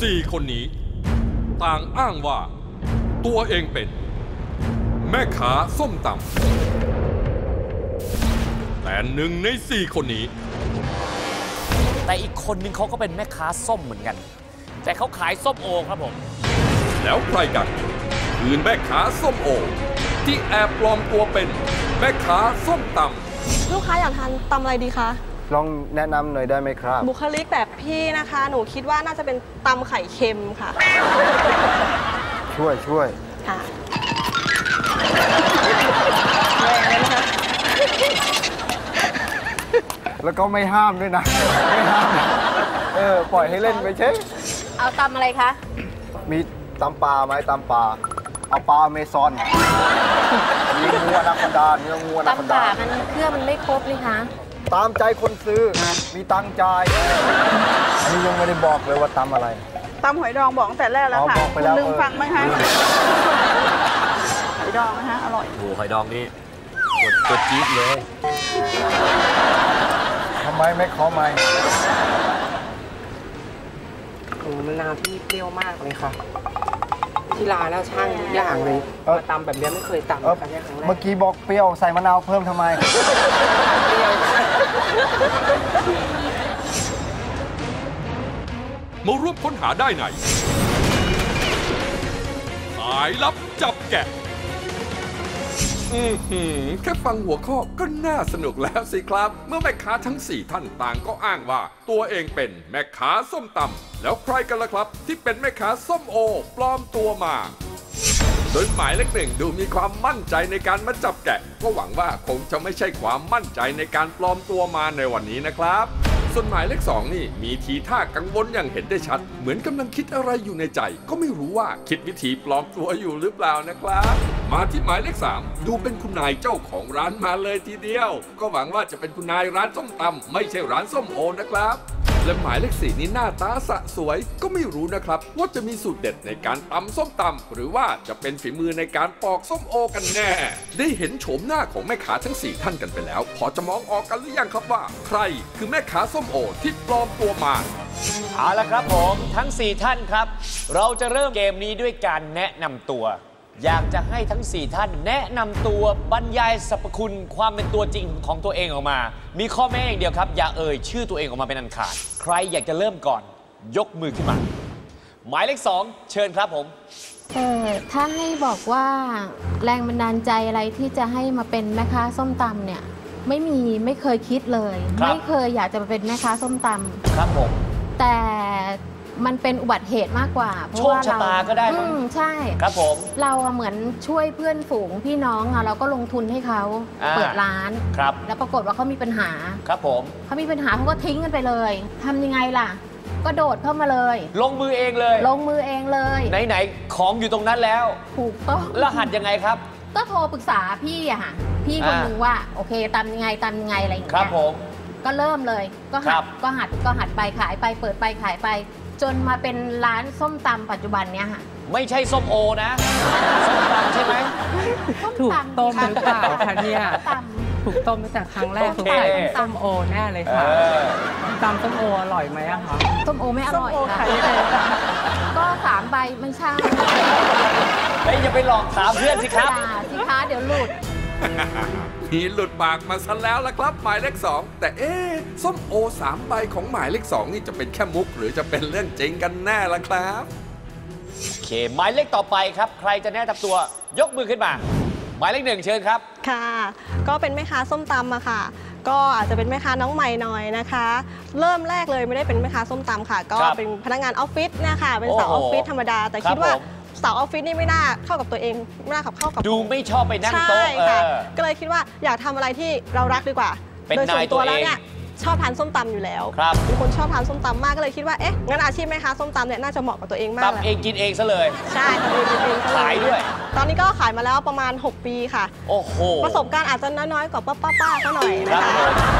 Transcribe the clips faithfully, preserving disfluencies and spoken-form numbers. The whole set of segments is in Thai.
สี่คนนี้ต่างอ้างว่าตัวเองเป็นแม่ค้าส้มตำแต่หนึ่งในสี่คนนี้แต่อีกคนนึงเขาก็เป็นแม่ค้าส้มเหมือนกันแต่เขาขายส้มโอครับผมแล้วใครกันคือแม่ค้าส้มโอที่แอบปลอมตัวเป็นแม่ค้าส้มตำลูกค้าอยากทานตำอะไรดีคะลองแนะนำหน่อยได้ไหมครับบุคลิกแบบพี่นะคะหนูคิดว่าน่าจะเป็นตำไข่เค็มค่ะช่วยช่วยค่ะแรงเลยนะคะแล้วก็ไม่ห้ามด้วยนะไม่ห้ามเออปล่อยให้เล่นไปเช่เอาตำอะไรคะมีตำปลาไหมตำปลาเอาปลาเมซอนมีงัวนาคอนดาเนื้องัวนาคอนดาตำปลามันเครื่องมันไม่ครบเลยคะตามใจคนซื้อมีตังใจอันนี้ยังไม่ได้บอกเลยว่าตำอะไรตำหอยดองบอกตั้งแต่แรกแล้วค่ะคุณลืมฟังไหมคะหอยดองนะคะอร่อยโอ้หอยดองนี่ตัวจี๊ดเลยทำไมไม่ขอไม่โอ้มะนาวที่เปรี้ยวมากเลยค่ะที่ร้านแล้วช่างทุกอย่างเลยมาตำแบบนี้ไม่เคยตำครั้งแรกเมื่อกี้บอกเปรี้ยวใส่มะนาวเพิ่มทำไมเปรี้ยวมาร่วมค้นหาได้ในสายลับจับแกะอือหือแค่ฟังหัวข้อก็น่าสนุกแล้วสิครับเมื่อแม่ค้าทั้งสี่ท่านต่างก็อ้างว่าตัวเองเป็นแม่ค้าส้มตำแล้วใครกันล่ะครับที่เป็นแม่ค้าส้มโอปลอมตัวมาโดยหมายเลขหนึ่งดูมีความมั่นใจในการมาจับแกะก็หวังว่าคงจะไม่ใช่ความมั่นใจในการปลอมตัวมาในวันนี้นะครับส่วนหมายเลขสองนี่มีทีท่ากังวลอย่างเห็นได้ชัดเหมือนกำลังคิดอะไรอยู่ในใจก็ไม่รู้ว่าคิดวิธีปลอมตัวอยู่หรือเปล่านะครับมาที่หมายเลขสามดูเป็นคุณนายเจ้าของร้านมาเลยทีเดียวก็หวังว่าจะเป็นคุณนายร้านส้มตำไม่ใช่ร้านส้มโอนะครับและหมายเลขสี่นี่หน้าตาสะสวยก็ไม่รู้นะครับว่าจะมีสูตรเด็ดในการตำส้มตำหรือว่าจะเป็นฝีมือในการปอกส้มโอกันแน่ได้เห็นโฉมหน้าของแม่ค้าทั้งสี่ท่านกันไปแล้วพอจะมองออกกันหรือยังครับว่าใครคือแม่ค้าส้มโอที่ปลอมตัวมาเอาละครับผมทั้งสี่ท่านครับเราจะเริ่มเกมนี้ด้วยการแนะนำตัวอยากจะให้ทั้งสี่ท่านแนะนำตัวบรรยายสรรพคุณความเป็นตัวจริงของตัวเองออกมามีข้อแม้อย่างเดียวครับอย่าเอ่ยชื่อตัวเองออกมาเป็นอันขาดใครอยากจะเริ่มก่อนยกมือขึ้นมาหมายเลขสองเชิญครับผมเออถ้าให้บอกว่าแรงบันดาลใจอะไรที่จะให้มาเป็นแม่ค้าส้มตำเนี่ยไม่มีไม่เคยคิดเลยไม่เคยอยากจะมาเป็นแม่ค้าส้มตำครับผมแต่มันเป็นอุบัติเหตุมากกว่าเพราะว่าโชคชะตาก็ได้อืมใช่ครับผมเราเหมือนช่วยเพื่อนฝูงพี่น้องเราก็ลงทุนให้เขาเปิดร้านครับแล้วปรากฏว่าเขามีปัญหาครับผมเขามีปัญหาเขาก็ทิ้งกันไปเลยทำยังไงล่ะก็โดดเข้ามาเลยลงมือเองเลยลงมือเองเลยไหนๆของอยู่ตรงนั้นแล้วถูกต้องรหัสยังไงครับก็โทรปรึกษาพี่อะค่ะพี่คนหนึ่งว่าโอเคตามยังไงตามยังไงอะไรอย่างเงี้ยครับผมก็เริ่มเลยก็หัดก็หัดก็หัดไปขายไปเปิดไปขายไปจนมาเป็นร้านส้มตำปัจจุบันเนี้ยค่ะไม่ใช่ส้มโอนะส้มตำใช่ไหมถูกต้มหรือเปล่าคะเนี่ยถูกต้มตั้งแต่ครั้งแรกถูกใส่ส้มโอแน่เลยค่ะตำส้มโออร่อยไหมอะคะส้มโอไม่อร่อยค่ะก็ถามไปไม่ใช่เฮ้ยอย่าไปหลอกถามเพื่อนสิครับสิคะเดี๋ยวหลุดมีหลุดปากมาซะแล้วล่ะครับหมายเลขสองแต่เอ๊ะส้มโอสามใบของหมายเลขสองนี่จะเป็นแค่มุกหรือจะเป็นเรื่องจริงกันแน่ล่ะครับโอเคหมายเลขต่อไปครับใครจะแนะนำตัวยกมือขึ้นมาหมายเลขหนึ่งเชิญครับค่ะก็เป็นแม่ค้าส้มตำอะค่ะก็อาจจะเป็นแม่ค้าน้องใหม่หน่อยนะคะเริ่มแรกเลยไม่ได้เป็นแม่ค้าส้มตำค่ะก็เป็นพนักงานออฟฟิศนะคะเป็นสาวออฟฟิศธรรมดาแต่คิดว่าสาวออฟฟิศนี่ไม่น่าเข้ากับตัวเองไม่น่าขับเข้ากับดูไม่ชอบไปนั่งโต๊ะค่ะก็เลยคิดว่าอยากทำอะไรที่เรารักดีกว่าโดยส่วนตัวแล้วเนี่ยชอบทานส้มตำอยู่แล้วเป็นคนชอบทานส้มตำมากก็เลยคิดว่าเอ๊ะงั้นอาชีพแม่ค้าส้มตำเนี่ยน่าจะเหมาะกับตัวเองมากตำเองกินเองซะเลยใช่ทำเองกินเองขายด้วยตอนนี้ก็ขายมาแล้วประมาณหกปีค่ะโอ้โหประสบการณ์อาจจะน้อยๆกว่าป้าๆก็หน่อยนะคะ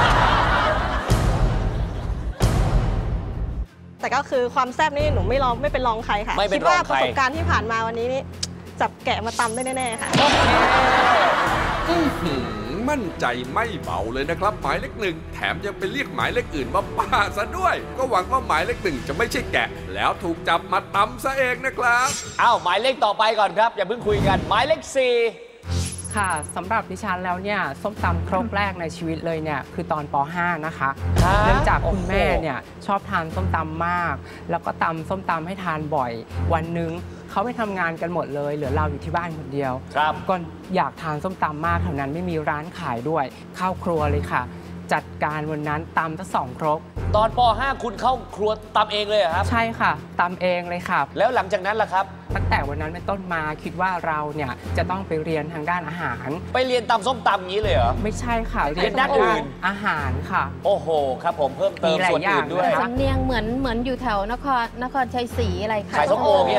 แต่ก็คือความแซ่บนี่หนูไม่ลองไม่เป็นรองใครค่ะคิดว่าประสบการณ์ที่ผ่านมาวันนี้นี่จับแกะมาตำได้แน่ๆค่ะมั่นใจไม่เบาเลยนะครับหมายเลขหนึ่งแถมยังไปเรียกหมายเลขอื่นว่าป้าซะด้วยก็หวังว่าหมายเลขหนึ่งจะไม่ใช่แกะแล้วถูกจับมาตำซะเองนะครับอ้าวหมายเลขต่อไปก่อนครับอย่าเพิ่งคุยกันหมายเลขสี่ค่ะสำหรับดิฉันแล้วเนี่ยส้มตำครกแรกในชีวิตเลยเนี่ยคือตอนป .ห้า นะคะเนื่องจากคุณแม่เนี่ยชอบทานส้มตำมาก แล้วก็ตำส้มตำให้ทานบ่อยวันหนึ่งเขาไปทำงานกันหมดเลยเหลือเราอยู่ที่บ้านคนเดียวก็อยากทานส้มตำมากแถวนั้นไม่มีร้านขายด้วยเข้าครัวเลยค่ะจัดการวันนั้นตำทั้งสองครกตอนป .ห้า คุณเข้าครัวตำเองเลยเหรอครับใช่ค่ะตำเองเลยค่ะแล้วหลังจากนั้นล่ะครับตั้งแต่วันนั้นเป็นต้นมาคิดว่าเราเนี่ยจะต้องไปเรียนทางด้านอาหารไปเรียนตำส้มตำงี้เลยเหรอไม่ใช่ค่ะเรียนด้านอื่นอาหารค่ะโอ้โหครับผมเพิ่มเติมส่วนอื่นด้วยสำเนียงเหมือนเหมือนอยู่แถวนครนครชัยศรีอะไรค่ะขายส้มโอเนี่ย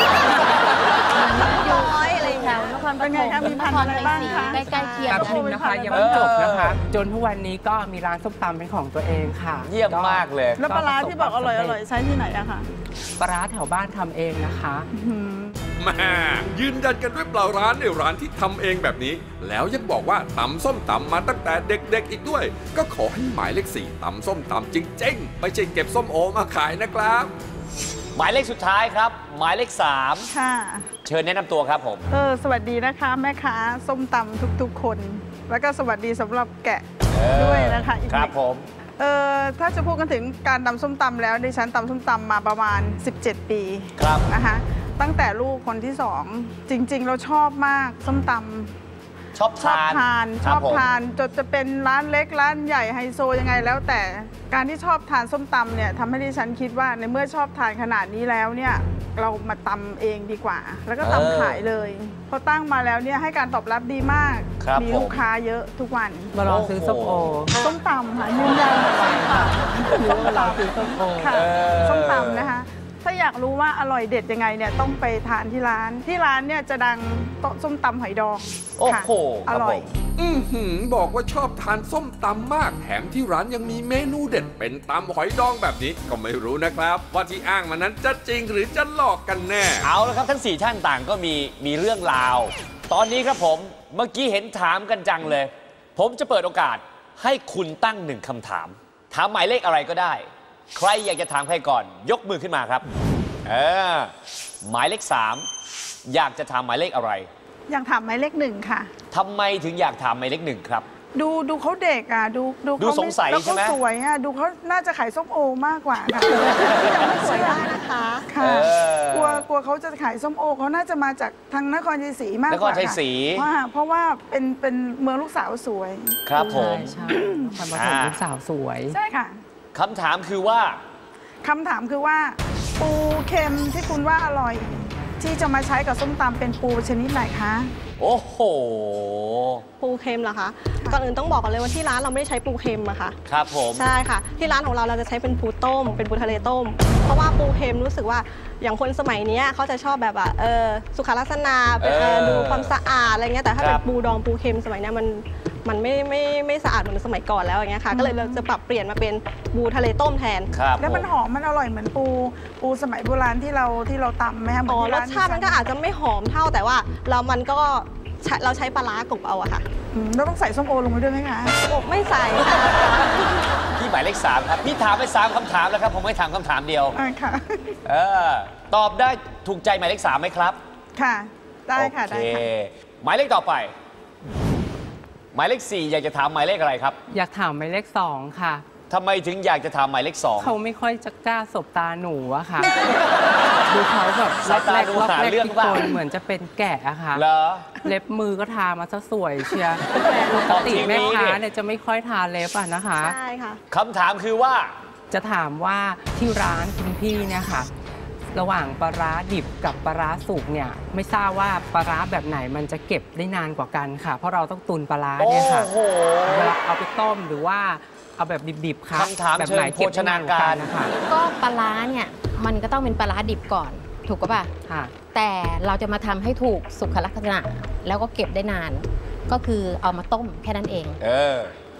ย้อยอะไรแถวนครปฐมนครชัยศรีใกล้ๆเคียงกันนะคะยังไม่จบนะคะจนทุกวันนี้ก็มีร้านส้มตำเป็นของตัวเองค่ะเยี่ยมมากเลยแล้วปลาร้าที่บอกอร่อยอร่อยใช้ที่ไหนอะคะปลาร้าแถวบ้านทำเองนะคะแม่ยืนยันกันด้วยเปล่าร้านในร้านที่ทำเองแบบนี้แล้วยังบอกว่าตำส้มตำมาตั้งแต่เด็กๆอีกด้วยก็ขอให้หมายเลขสี่ตำส้มตำจริงๆไม่ใช่เก็บส้มโอมาขายนะครับหมายเลขสุดท้ายครับหมายเลขสามค่ะเชิญแนะนำตัวครับผมเออสวัสดีนะคะแม่ค้าส้มตำทุกๆคนแล้วก็สวัสดีสำหรับแกะด้วยนะคะอีกครับผมเออถ้าจะพูดกันถึงการตำส้มตำแล้วดิฉันตำส้มตำมาประมาณสิบเจ็ดปีครับนะคะตั้งแต่ลูกคนที่สองจริงๆเราชอบมากส้มตำชอบทานชอบทานจนจะเป็นร้านเล็กร้านใหญ่ไฮโซยังไงแล้วแต่การที่ชอบทานส้มตำเนี่ยทำให้ดิฉันคิดว่าในเมื่อชอบทานขนาดนี้แล้วเนี่ยเรามาตำเองดีกว่าแล้วก็ตำขายเลยพอตั้งมาแล้วเนี่ยให้การตอบรับดีมากมีลูกค้าเยอะทุกวันมาลองซื้อส้มโอส้มตำค่ะยืนยันส้มตำซื้อส้มโอค่ะส้มตำนะคะถ้าอยากรู้ว่าอร่อยเด็ดยังไงเนี่ยต้องไปทานที่ร้านที่ร้านเนี่ยจะดังโต๊ะส้มตำหอยดองโอ้โหอร่อยอือหือบอกว่าชอบทานส้มตำมากแถมที่ร้านยังมีเมนูเด็ดเป็นตำหอยดองแบบนี้ก็ไม่รู้นะครับว่าที่อ้างมานั้นจะจริงหรือจะหลอกกันแน่เอาละครับทั้งสี่ท่านต่างก็มีมีเรื่องราวตอนนี้ครับผมเมื่อกี้เห็นถามกันจังเลยผมจะเปิดโอกาสให้คุณตั้งหนึ่งคำถามถามหมายเลขอะไรก็ได้ใครอยากจะถามใครก่อนยกมือขึ้นมาครับเออหมายเลขสามอยากจะถามหมายเลขอะไรอยากถามหมายเลขหนึ่งค่ะทำไมถึงอยากถามหมายเลขหนึ่งครับดูดูเขาเด็กอ่ะดูดูดูสงสัยใช่ไหมแล้วเขาสวยอ่ะดูเขาน่าจะขายส้มโอมากกว่าค่ะยังไม่สวยได้นะคะค่ะกลัวกลัวเขาจะขายส้มโอเขาน่าจะมาจากทางนครชัยศรีมากกว่านครชัยศรีว่าเพราะว่าเป็นเป็นเมืองลูกสาวสวยครับผมใช่ทำมาถึงลูกสาวสวยใช่ค่ะคำถามคือว่าคำถามคือว่าปูเค็มที่คุณว่าอร่อยที่จะมาใช้กับส้มตำเป็นปูชนิดไหนคะโอ้โหปูเค็มเหรอคะก่อนอื่นต้องบอกก่อนเลยว่าที่ร้านเราไม่ได้ใช้ปูเค็มอะค่ะครับผมใช่ค่ะที่ร้านของเราเราจะใช้เป็นปูต้มเป็นปูทะเลต้มเพราะว่าปูเค็มรู้สึกว่าอย่างคนสมัยนี้เขาจะชอบแบบว่าเออสุขลักษณะดูความสะอาดอะไรเงี้ยแต่ถ้าเป็นปูดองปูเค็มสมัยนี้มันมันไม่ไม่ไม่สะอาดเหมือนสมัยก่อนแล้วอย่างเงี้ยค่ะก็เลยเราจะปรับเปลี่ยนมาเป็นปูทะเลต้มแทนแล้วมันหอมมันอร่อยเหมือนปูปูสมัยโบราณที่เราที่เราตำไหมคะอ๋อรสชาติมันก็อาจจะไม่หอมเท่าแต่ว่าเรามันก็เราใช้ปลาร้ากบเอาอะค่ะเราต้องใส่ส้มโอลงไปด้วยไหมคะไม่ใส่ค่ะพี่หมายเลขสามครับพี่ถามไปสามคำถามแล้วครับผมไม่ถามคำถามเดียวค่ะเออตอบได้ถูกใจหมายเลขสามไหมครับค่ะได้ค่ะได้ค่ะหมายเลขต่อไปหมายเลขสี่อยากจะถามหมายเลขอะไรครับอยากถามหมายเลขสองค่ะทำไมถึงอยากจะถามหมายเลขสองเขาไม่ค่อยจะกล้าสบตาหนูอะค่ะดูเขาแบบล็อกแรกล็อกแรกที่คนเหมือนจะเป็นแกะอะค่ะเหรอเล็บมือก็ทามาซะสวยเชียร์ปกติแม่ค้าเนี่ยจะไม่ค่อยทาเล็บอะนะคะใช่ค่ะคำถามคือว่าจะถามว่าที่ร้านคุณพี่เนี่ยค่ะระหว่างปลาร้าดิบกับปลาร้าสุกเนี่ยไม่ทราบว่าปลาร้าแบบไหนมันจะเก็บได้นานกว่ากันค่ะเพราะเราต้องตุนปลาร้าเนี่ยค่ะเวลาเอาไปต้มหรือว่าเอาแบบดิบๆค่ะคำถามเชิงโภชนาการนะคะก็ปลาร้าเนี่ยมันก็ต้องเป็นปลาร้าดิบก่อนถูกป่ะค่ะแต่เราจะมาทำให้ถูกสุขลักษณะแล้วก็เก็บได้นานก็คือเอามาต้มแค่นั้นเองเออ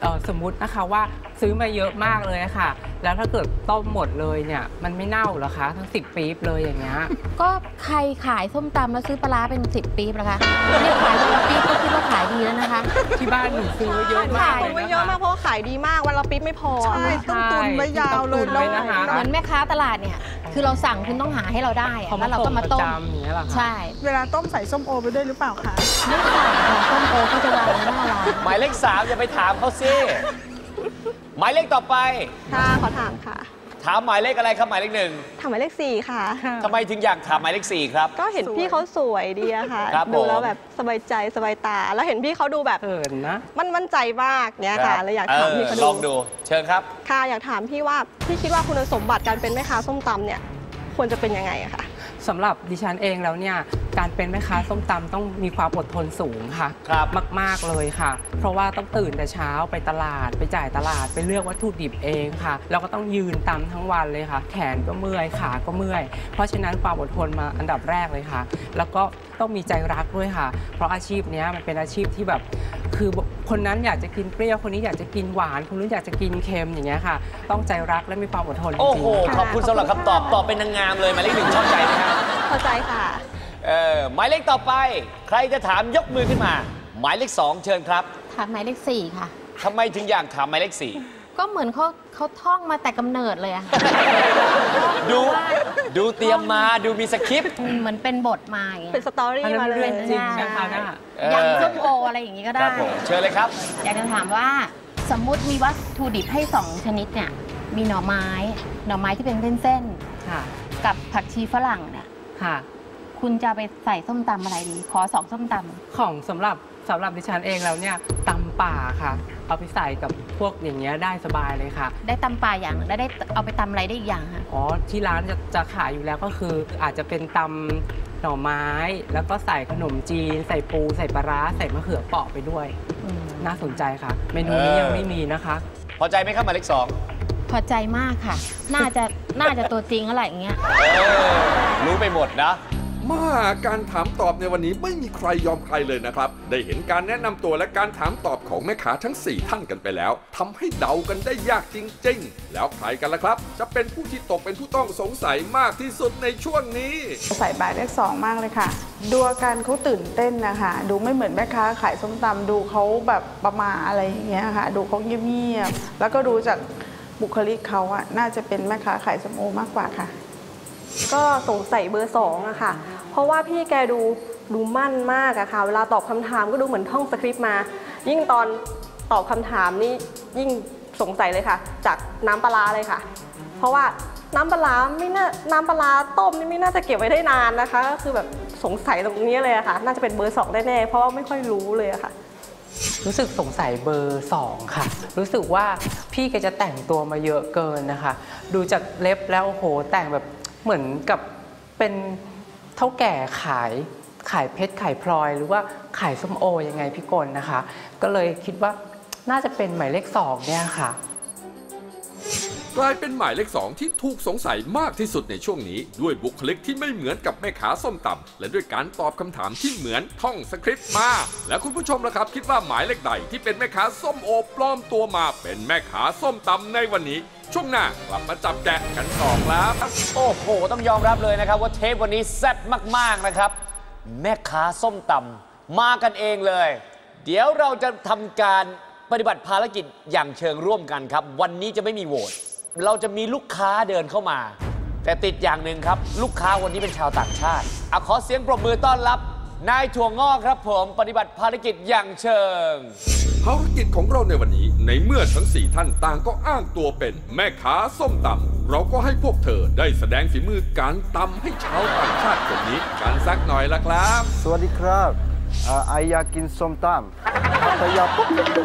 เอ่อสมมุตินะคะว่าซื้อมาเยอะมากเลยค่ะ แล้วถ้าเกิดต้มหมดเลยเนี่ยมันไม่เน่าเหรอคะทั้งสิบปี๊บเลยอย่างเงี้ยก็ใครขายส้มตำแล้วซื้อปลาร้าเป็นสิบปี๊บนะคะเนี่ยขายวันละปี๊บก็คิดว่าขายดีแล้วนะคะที่บ้านหนูซื้อเยอะมากตุนไว้เยอะมากเพราะว่าขายดีมากวันละปิ๊บไม่พอใช่ต้องตุนไว้ยาวเลยต้องตุนไว้นะคะเหมือนแม่ค้าตลาดเนี่ยคือเราสั่งคุณต้องหาให้เราได้อะเขาแล้มาวเราต้ก็มมาประต้มจำอย่างเงี้ยเหรอคะใช่เวลาต้มใส่ส้มโอไปด้วยหรือเปล่าคะไม่ขายของส้มโอก็จะวางไว้หน้าร้านหมายเลขสามจะไปถามเขาสิหมายเลขต่อไปค่ะขอถามค่ะถามหมายเลขอะไรครับหมายเลขหนึ่งถามหมายเลขสี่ค่ะทำไมถึงอยากถามหมายเลขสี่ครับก็เห็นพี่เขาสวยดีอะค่ะครับดูแล้วผมแบบสบายใจสบายตา แล้วเห็นพี่เขาดูแบบเขินนะมันมั่นใจมากเนี่ยค่ะเลยอยากถามพี่เขาลดูองดู เชิญครับค่ะอยากถามพี่ว่าพี่คิดว่าคุณสมบัติการเป็นแม่ค้าส้มตำเนี่ยควรจะเป็นยังไงอะคะสำหรับดิฉันเองแล้วเนี่ยการเป็นแม่ค้าส้มตำต้องมีความอดทนสูงค่ะครับมากๆเลยค่ะ เพราะว่าต้องตื่นแต่เช้าไปตลาดไปจ่ายตลาดไปเลือกวัตถุดิบเองค่ะแล้วก็ต้องยืนตำทั้งวันเลยค่ะ แขนก็เมื่อยขาก็เมื่อย เพราะฉะนั้นความอดทนมาอันดับแรกเลยค่ะ แล้วก็ต้องมีใจรักด้วยค่ะ เพราะอาชีพนี้มันเป็นอาชีพที่แบบคือคนนั้นอยากจะกินเปรี้ยวคนนี้อยากจะกินหวานคนนู้นอยากจะกินเค็มอย่างเงี้ยค่ะ ต้องใจรักและมีความอดทนจโอ้ริโหงๆขอบคุณสำหรับคำตอบ ตอบเป็นนางงามเลยหมายเลขหนึ่งชอบใจไหมครับเข้าใจค่ะเออหมายเลขต่อไป ใครจะถามยกมือขึ้นมา หมายเลขสองเชิญครับถามหมายเลขสี่ค่ะทำไมถึงอยากถามหมายเลขสี่ก็เหมือนเขาเขาท่องมาแต่กำเนิดเลยอะดูดูเตรียมมาดูมีสคริปต์เหมือนเป็นบทมาอย่างเงี้ยเป็นสตอรี่อันนั้นมาเลเรื่ยองจริงนะคะน่ะยำส้มโออะไรอย่างงี้ก็คได้รับผมเชิญเลยครับอยากจะถามว่าสมมุติมีวัตถุดิบให้สองชนิดเนี่ยมีหน่อไม้ หน่อไม้ที่เป็นเส้นค่ะๆกับผักชีฝรั่งเนี่ยค่ะคุณจะไปใส่ส้มตำอะไรดี ขอสองส้มตำของสำหรับสำหรับดิฉันเองแล้วเนี่ยตำป่าค่ะ เอาไปใส่กับพวกอย่างเงี้ยได้สบายเลยค่ะได้ตำปลาอย่างหนึ่งแล้วได้เอาไปตำอะไรได้อีกอย่างฮะอ๋อที่ร้านจะจะขายอยู่แล้วก็คือ อาจจะเป็นตำหน่อไม้ แล้วก็ใส่ขนมจีน ใส่ปูใส่ปลาร้าใส่มะเขือเปราะไปด้วยอืมน่าสนใจค่ะ เมนูนี้ยังไม่มีนะคะพอใจไหมครับหมายเลขสองพอใจมากค่ะ น่าจะน่าจะตัวจริงอะไรอย่างเงี้ยเออรู้ไปหมดนะมาการถามตอบในวันนี้ไม่มีใครยอมใครเลยนะครับ ได้เห็นการแนะนำตัวและการถามตอบของแม่ค้าทั้งสี่ท่านกันไปแล้วทำให้เดากันได้ยากจริงๆ แล้วใครกันล่ะครับ จะเป็นผู้ที่ตกเป็นผู้ต้องสงสัยมากที่สุดในช่วงนี้ใส่บายเลขสองมากเลยค่ะ ดูอาการเขาตื่นเต้นนะคะ ดูไม่เหมือนแม่ค้าขายส้มตำดูเขาแบบประมาอะไรอย่างเงี้ยค่ะ ดูเขาเงียบๆแล้วก็ดูจากบุคลิกเขาอะน่าจะเป็นแม่ค้าขายส้มโอมากกว่าค่ะก็สงสัยเบอร์สองอะค่ะ เพราะว่าพี่แกดูดูมั่นมากอะค่ะ เวลาตอบคำถามก็ดูเหมือนท่องสคริปต์มา ยิ่งตอนตอบคำถามนี่ยิ่งสงสัยเลยค่ะ จากน้ำปลาร้าเลยค่ะ เพราะว่าน้ำปลาร้าไม่น่าน้ำปลาร้าต้มนี่ไม่น่าจะเก็บไว้ได้นานนะคะ ก็คือแบบสงสัยตรงนี้เลยอะค่ะ น่าจะเป็นเบอร์สองแน่ๆ เพราะว่าไม่ค่อยรู้เลยอะค่ะรู้สึกสงสัยเบอร์สองค่ะ รู้สึกว่าพี่แกจะแต่งตัวมาเยอะเกินนะคะ ดูจากเล็บแล้วโอ้โหแต่งแบบเหมือนกับเป็นเท่าแก่ขายขายเพชรขายพลอยหรือว่าขายส้มโอยังไงพี่กลนะคะ ก็เลยคิดว่าน่าจะเป็นหมายเลขสองเนี่ยค่ะกลายเป็นหมายเลขสองที่ถูกสงสัยมากที่สุดในช่วงนี้ ด้วยบุคลิกที่ไม่เหมือนกับแม่ค้าส้มตำและด้วยการตอบคำถามที่เหมือนท่องสคริปต์มา และคุณผู้ชมล่ะครับคิดว่าหมายเลขใดที่เป็นแม่ค้าส้มโอปลอมตัวมาเป็นแม่ค้าส้มตำในวันนี้ ช่วงหน้ากลับมาจับแกะกันต่อครับโอ้โห ต้องยอมรับเลยนะครับว่าเทปวันนี้แซ่บมากๆนะครับ แม่ค้าส้มตำมากันเองเลย เดี๋ยวเราจะทำการปฏิบัติภารกิจอย่างเชิงร่วมกันครับ วันนี้จะไม่มีโหวตเราจะมีลูกค้าเดินเข้ามา แต่ติดอย่างหนึ่งครับ ลูกค้าวันนี้เป็นชาวต่างชาติอ่ะขอเสียงปรบมือต้อนรับนายถั่วงอกครับผมปฏิบัติภารกิจอย่างเชิงภารกิจของเราในวันนี้ในเมื่อทั้งสี่ท่านต่างก็อ้างตัวเป็นแม่ค้าส้มตำเราก็ให้พวกเธอได้แสดงฝีมือการตำให้ชาวต่างชาติคนนี้กันสักหน่อยละครับสวัสดีครับอ่าไออยากกินส้มตำแต่อยาก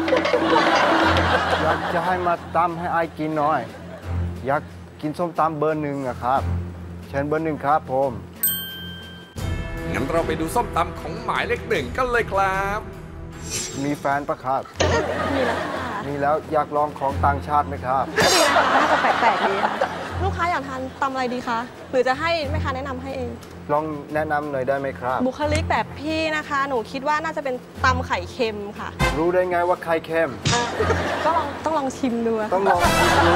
อยากจะให้มาตำให้ไอกินหน่อย อยากกินส้มตำเบอร์หนึ่งอะครับเชิญเบอร์หนึ่งครับผมงั้นเราไปดูส้มตำของหมายเลขหนึ่งกันเลยครับมีแฟนปะครับมีแล้วค่ะมีแล้วอยากลองของต่างชาติไหมครับก็ดีนะน่าจะแปลกๆดีค่ะลูกค้าอยากทานตำอะไรดีคะ หรือจะให้แม่ค้าแนะนำให้เองลองแนะนำหน่อยได้ไหมครับบุคลิกแบบพี่นะคะ หนูคิดว่าน่าจะเป็นตำไข่เค็มค่ะรู้ได้ไงว่าไข่เค็มก็ลองต้องลองชิมดูะต้องลองชิมดู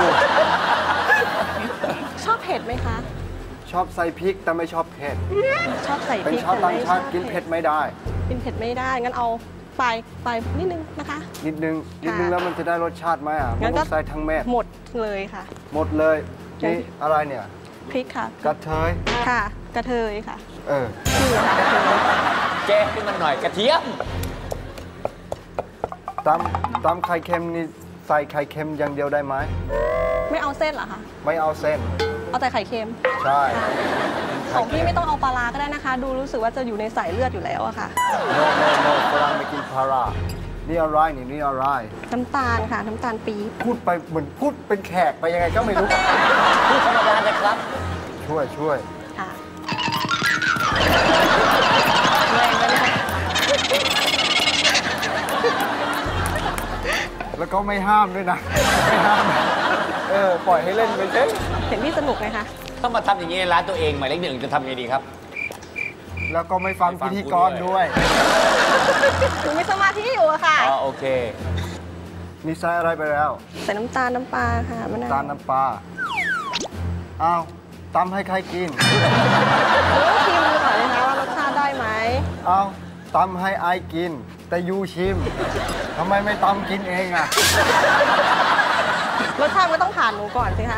ชอบเผ็ดไหมคะชอบใส่พริกแต่ไม่ชอบเผ็ดชอบใส่พเป็นริกชาวแต่ต่างไม่ชาติกินเผ็ดไม่ได้กินเผ็ดไม่ได้ งั้นเอาปลายปลายนิดนึงนะคะนิดนึงนิดนึงแล้วมันจะได้รสชาติไหมอ่ะงั้มันนก็ต้องใส่ทั้งเม็ดหมดเลยค่ะหมดเลยนี่อะไรเนี่ยพริกค่ะกระเทยค่ะ กระเทยค่ะเออนี่ค่ะกระเทยแกงขึ้นมาหน่อยกระเทียมตำตำไข่เค็มนี่ใส่ไข่เค็มอย่างเดียวได้ไหมไม่เอาเส้นเหรอคะไม่เอาเส้นเอาแต่ไข่เค็มใช่ของพี่ไม่ต้องเอาปลาร้าก็ได้นะคะ ดูรู้สึกว่าจะอยู่ในสายเลือดอยู่แล้วอะค่ะโนโนโนฝรั่งไม่กินพารานี่อะไรนี่นี่อะไรน้ำตาลค่ะ น้ำตาลปี๊บพูดไปเหมือนพูดเป็นแขกไปยังไงก็ไม่รู้พูดธรรมดานะครับช่วยช่วยค่ะแรงไปไหมคะแล้วก็ไม่ห้ามด้วยนะ ไม่ห้าม เออ ปล่อยให้เล่นไปเฉยเห็นพี่สนุกไหมคะถ้ามาทำอย่างนี้ในร้านตัวเองหมายเลขหนึ่งจะทำไงดีครับแล้วก็ไม่ฟังพิธีกรด้วยหนูมีสมาธิอยู่อะค่ะอ๋อโอเคมีใส่อะไรไปแล้วใส่น้ำตาลน้ำปลาค่ะมะนาวตาลน้ำปลาอ้าวตำให้ใครกินหนูต้องชิมดูก่อนนะคะว่ารสชาติได้ไหมอ้าวตำให้ไอกิน แต่ยูชิมทำไมไม่ตำกินเองอ่ะรสชาติก็ต้องผ่านหนูก่อนสิคะ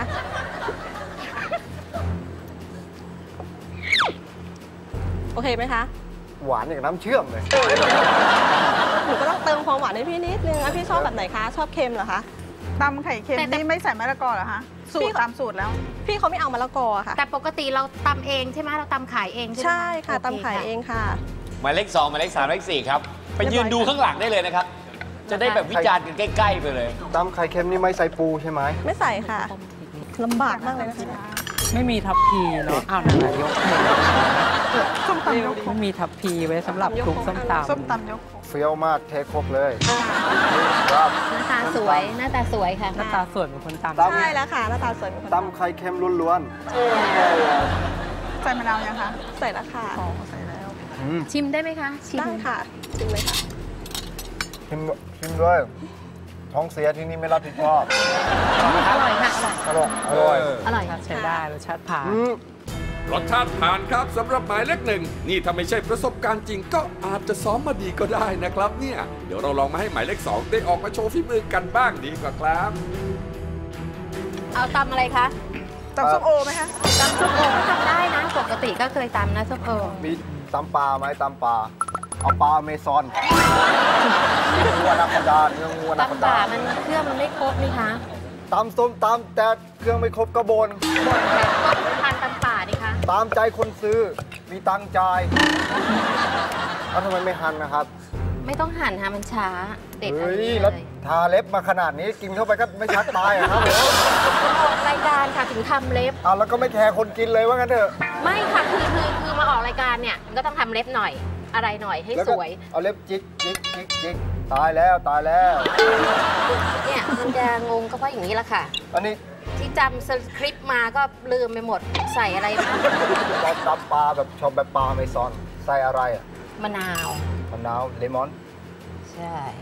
โอเคไหมคะหวานอย่างน้ำเชื่อมเลยหนูก็ต้องเติมความหวานให้พี่นิดนึงอ่ะพี่ชอบแบบไหนคะ ชอบเค็มเหรอคะตำไข่เค็มแต่แต่นี่ไม่ใส่มะละกอเหรอคะ สูพี่ตรตามสูตรแล้วพี่เขาไม่เอามะละกอค่ะแต่ปกติเราตำเองใช่ไหมเราตำขายเองใช่ไหมใช่ค่ะโอตำขายเองค่ะหมายเลขสองหมายเลขสามหมายเลขสี่ครับ ไปยืนดูข้างหลังได้เลยนะครับ จะได้แบบวิจารณ์กันใกล้ ๆ ไปเลยตำไข่เค็มนี่ไม่ใส่ปูใช่ไหมไม่ใส่ค่ะลำบากมากเลยนะคะไม่มีทัพพีเนาะอ้าวนั่นแหละยกมือส้มตำยกครไม่กมีทัพพีไว้สำหรับคลุกส้มตำส้มตำยกครกเฟี้ยวมากเทครบเลยครับหน้าตาสวยหน้าตาสวยค่ะหน้าตาสวยเป็นคนตำตำใช่แล้วค่ะหน้าตาสวยเป็นคนตำไข่เค็มล้วนใส่มะนาวยังคะใส่แล้วค่ะอ๋อใส่แล้วๆอืมชิมได้ไหมคะชิมได้ค่ะชิมเลยค่ะชิมชิมด้วย ท้องเสียที่นี่ไม่รับผิดชอบอร่อยค่ะอร่อยอร่อยอร่อยอร่อยใช้ได้รสชาติผ่านอืมรสชาติผ่านครับสำหรับหมายเลขหนึ่งนี่ถ้าไม่ใช่ประสบการณ์จริงก็อาจจะซ้อมมาดีก็ได้นะครับเนี่ยเดี๋ยวเราลองมาให้หมายเลขสองได้ออกมาโชว์ฝีมือกันบ้างดีกว่าครับเอาตำอะไรคะตำส้มโอไหมคะตำส้มโอก็ทำได้นะ ปกติก็เคยตำนะส้มโอมีตำปลาไหมตำปลา เอาปลาอเมซอนงัวนักกระดานเนื้องัวนักกระตำป่าดานมันเครื่องมันไม่ครบนี่คะตำส้มตำแต่เครื่องไม่ครบกระบนบนค่ะก็ทานตำป่านี่คะตามใจคนซื้อ มีตังค์จ่ายแล้วทำไมไม่หั่นนะครับไม่ต้องหั่นค่ะมันช้า เด็ดอันเฮ้ยนี้แล้วเลยทาเล็บมาขนาดนี้กินเข้าไปก็ไม่ชักตายอะครับผมออกรายการค่ะถึงทำเล็บเอาแล้วก็ไม่แคร์คนกินเลยว่างั้นเถอะไม่ค่ะคือคือคือมาออกรายการเนี่ยมันก็ต้องทำเล็บหน่อย อะไรหน่อยให้แล้วสก็วยเอาเล็บจิกจิกจิกจิกตายแล้วตายแล้วเนี่ยมันจะงงก็เพราะอย่างนี้แหละค่ะอันนี้ที่จำสคริปต์มาก็ลืมไปหมดใส่อะไรมาเราตำปลาแบบชอบแบบปลาอเมซอนใส่อะไรอะมะนาวมะนาวเลมอนใช่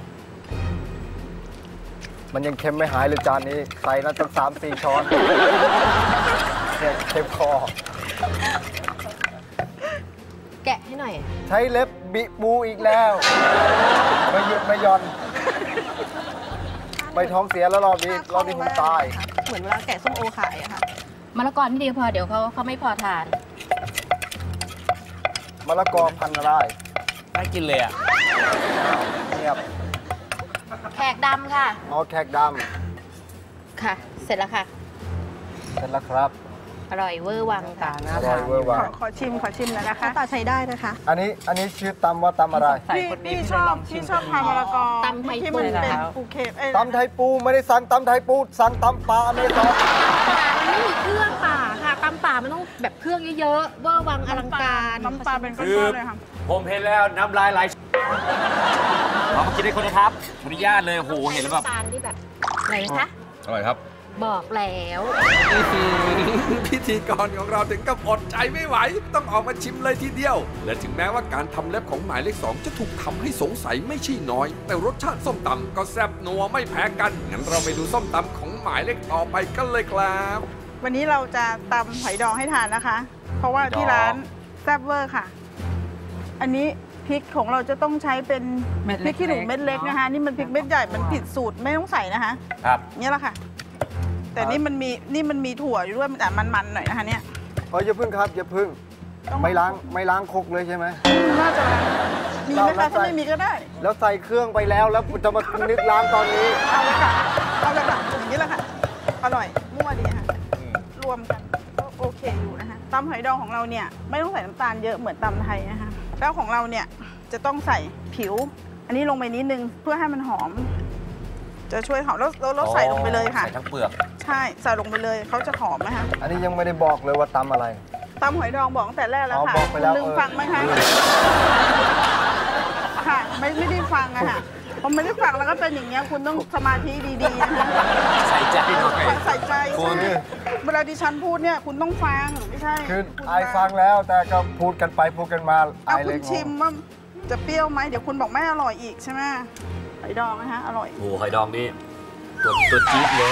มันยังเค็มไม่หายเลยจานนี้ ใส่น่าจะสามสี่ช้อนเนี่ยเค็มคอแกะให้หน่อยใช้เล็บบิบูอีกแล้วไม่หยุดไม่หย่อนไปท้องเสียแล้วรอบนี้รอบนี้คุณตายเหมือนเวลาแกะส้มโอขายอะค่ะมะละกอนี่เดียวพอเดี๋ยวเขาเขาไม่พอทานมะละกอพันธุ์อะไรน่ากินเลยอ่ะเงียบแขกดำค่ะเอาแขกดค่ะ เสร็จแล้วค่ะำเสร็จแล้วครับอร่อยเวอร์วังตาค่ะหน้าอร่ทาอยนเวอร์วัของ ขอชิมขอชิมหน่อยนะคะตาใช้ได้นะคะอันนี้อันนี้ชื่อตำว่าตำอะไรใส่พี่คนนี้พี่พี่ชจะอลบองชิพี่มชอบทานมะละกอตำไทยที่ปูมันเป็นแล้วปูเค็มเอ้ยตำไทยปูไม่ได้สั่งตำไทยปูสั่งตำปลาอเมซอนป่ามันไม่มีเครื่องป่าค่ะตำป่ามันต้องแบบเครื่องเยอะๆเวอร์วังอลังการน้ำปลาเป็นก้คืออนๆเลยค่ะผมเห็นแล้วน้ำลายไหลเรามากินได้คนนะครับขออนุญาตเลยโอ้โหเห็นแล้วแบบน้ำตาลที่แบบอะไรนะคะอร่อยครับบอกแล้วพิธีกรของเราถึงกับอดใจไม่ไหวต้องออกมาชิมเลยทีเดียวและถึงแม้ว่าการทำเล็บของหมายเลขสองจะถูกทำให้สงสัยไม่ใช่น้อยแต่รสชาติส้มตำก็แซ่บนัวไม่แพ้กันงั้นเราไปดูส้มตำของหมายเลขต่อไปกันเลยครับวันนี้เราจะตำหอยดองให้ทานนะคะ เพราะว่าที่ร้านแซ่บเวอร์ค่ะ อันนี้พริกของเราจะต้องใช้เป็นเม็ดพเล็ริกกขี้หนูเม็ดเล็กนะคะ นี่มันพริกเม็ดใหญ่มันผิดสูตรไม่ต้องใส่นะคะครับเนี่ยแหละค่ะ แต่นี่มันมีนี่มันมีถั่วอยู่ด้วยมันจะมันๆหน่อยนะคะเนี่ยเอออย่าพึ่งครับอย่าพึ่งต้องไม่ล้างไม่ล้างครกเลยใช่ไหมน่าจะมีไหมคะถ้าไม่มีก็ได้แล้วใส่เครื่องไปแล้วแล้วจะมานึกล้างตอนนี้เอาเลยค่ะเอาเลยค่ะอย่างนี้แหละค่ะอร่อยมั่วดีค่ะรวมกันก็โอเคอยู่นะคะตำหอยดองของเราเนี่ยไม่ต้องใส่น้ำตาลเยอะเหมือนตำไทยนะคะแล้วของเราเนี่ยจะต้องใส่ผิว อันนี้ลงไปนิดนึงเพื่อให้มันหอม จะช่วยหอมแล้วแล้วเราใส่ลงไปเลยค่ะใส่ทั้งเปลือกใช่ใส่ลงไปเลยเขาจะหอมนะคะอันนี้ยังไม่ได้บอกเลยว่าตำอะไรตำหอยดองบอกตั้งแต่แรกแล้วอ๋อค่ะบอกไปแล้วคุณลืมเออฟังไหมคะค่ะไม่ไม่ได้ฟังอะค่ะผมไม่ได้ฟังแล้วก็เป็นอย่างเงี้ยคุณต้องสมาธิดีๆนะคะใส่ใจหน่อยใส่ใจคุณใช่เวลาดิฉันพูดเนี่ยคุณต้องฟังไม่ใช่คือคุณไอายฟังแล้วแต่ก็พูดกันไปพูดกันมาไอายเอาเลคุยณชิมว่าจะเปรี้ยวไหมเดี๋ยวคุณบอกไม่อร่อยอีกใช่ไหมหอยดองนะคะอร่อยโอ้หอยดองนี่ตัวตัวจี๊ดเลย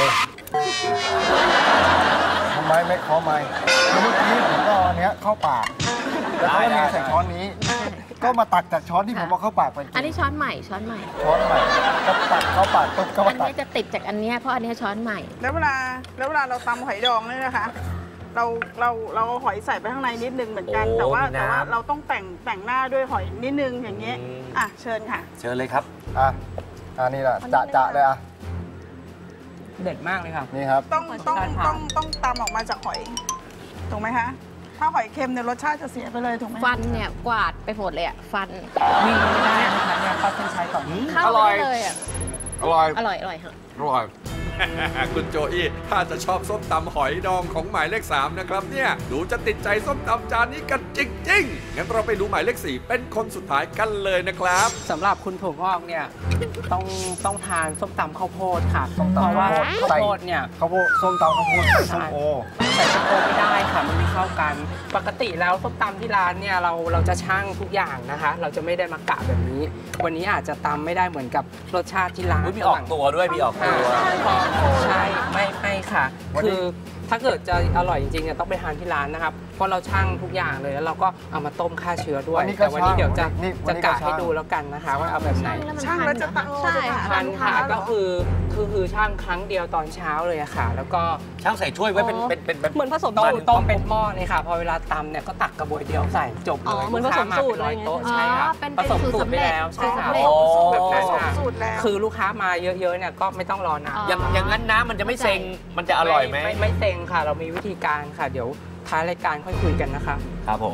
ทำไมไม่ขอไม่เมื่อกี้ผมก็เอาอันเนี้ยเข้าปากแล้วเขาก็เทใส่ช้อนนี้ ก็มาตักจากช้อนที่ผมเอาเข้าปากไปกินอันนี้ช้อนใหม่ช้อนใหม่ช้อนใหม่ก็ตักเข้าปากปุ๊บก็อัมาน ตักนี้จะติดจากอันเนี้ยเพราะอันเนี้ยช้อนใหม่แล้วเวลาแล้วเวลาเราตำหอยดองเนี่ยนะคะ เราเราเราเอาหอยใส่ไปข้างในนิดนึงเหมือนกันโอ้แต่ว่ามีน้ำแต่ว่าเราต้องแต่งแต่งหน้าด้วยหอยนิดนึงอย่างเงี้ยอืมอ่ะเชิญค่ะเชิญเลยครับอ่ะอันนี้แหละจะจะเลยอ่ะเด็ดมากเลยค่ะนี่ครับต้องต้องทานผ่านต้องต้องตำออกมาจากหอยถูกไหมคะถ้าหอยเค็มเนี่ยรสชาติจะเสียไปเลยถูกไหมฟันเนี่ยกวาดไปหมดเลยอ่ะ ฟันวิ่งไม่ได้นะคะเนี่ยก็ต้องใช้ก่อนเข้าอร่ไปอยได้เลยอ่ะอร่อยอร่อย อร่อยค่ะอร่อย คุณโจอี้ถ้าจะชอบส้มตำหอยดองของหมายเลขสามนะครับเนี่ยดูจะติดใจส้มตำจานนี้กันจริงๆงั้นเราไปดูหมายเลขสี่เป็นคนสุดท้ายกันเลยนะครับสำหรับคุณถั่วงอกเนี่ยต้องต้องทานส้มตำข้าวโพดค่ะส้มตำเพราะว่าข้าวโพดข้าวใส่โพดเนี่ยข้าวโพดส้มตำข้าวโพดใส่ส้มโอใส่ส้มโอไม่ได้ค่ะมันไม่เข้ากัน ปกติแล้วส้มตำที่ร้านเนี่ยเราเราจะชั่งทุกอย่างนะคะ เราจะไม่ได้มากะแบบนี้ วันนี้อาจจะตำไม่ได้เหมือนกับรสชาติที่ร้านอุ๊ยมีออกตัวด้วยมีออกอ่าตัวใช่ไม่ไม่ค่ะวันนี้คือถ้าเกิดจะอร่อยจริงๆเนี่ยต้องไปทานที่ร้านนะครับเพราะเราชั่งทุกอย่างเลยแล้วเราก็เอามาต้มฆ่าเชื้อด้วยวันนี้ก็แต่วันนี้เดี๋ยวจะนี่วัจะนนี้ก็กะให้ชั่งดูแล้วกันนะคะ ว่าเอาแบบไหนช่างแล้วจะตักใช่ค่ะทานค่ะก็คือคือคือช่างครั้งเดียวตอนเช้าเลยอะค่ะ แล้วก็ช่างใส่ถ้วยไว้เป็นอ๋อเป็นเป็นเป็นเหมือนผสมต้มสูตรต้มเป็นหม้อเลยค่ะ พอเวลาตำเนี่ยก็ตักกระบวยเดียวใส่จบอ๋เลอย เหมือนผสมสูตรลูกค้าาเป็นร้อยโต๊ะอะไรอย่างเงี้ยใช่ค่ะอ๋อเป็นผสมสูตรไปแล้วเป็นใช่สูตรค่ะสำเร็จแบบนั้นค่ะสูตรแล้วคือลูกค้ามาเยอะๆเนี่ยก็ไม่ต้องรอนานอ๋ออย่างอย่างนั้นน้ำมันจะไม่เซ็งมันจะอร่อยไหมไม่ไม่เซ็งค่ะ เรามีวิธีการค่ะ เดี๋ยวท้ายรายการค่อยคุยกันนะคะครับผม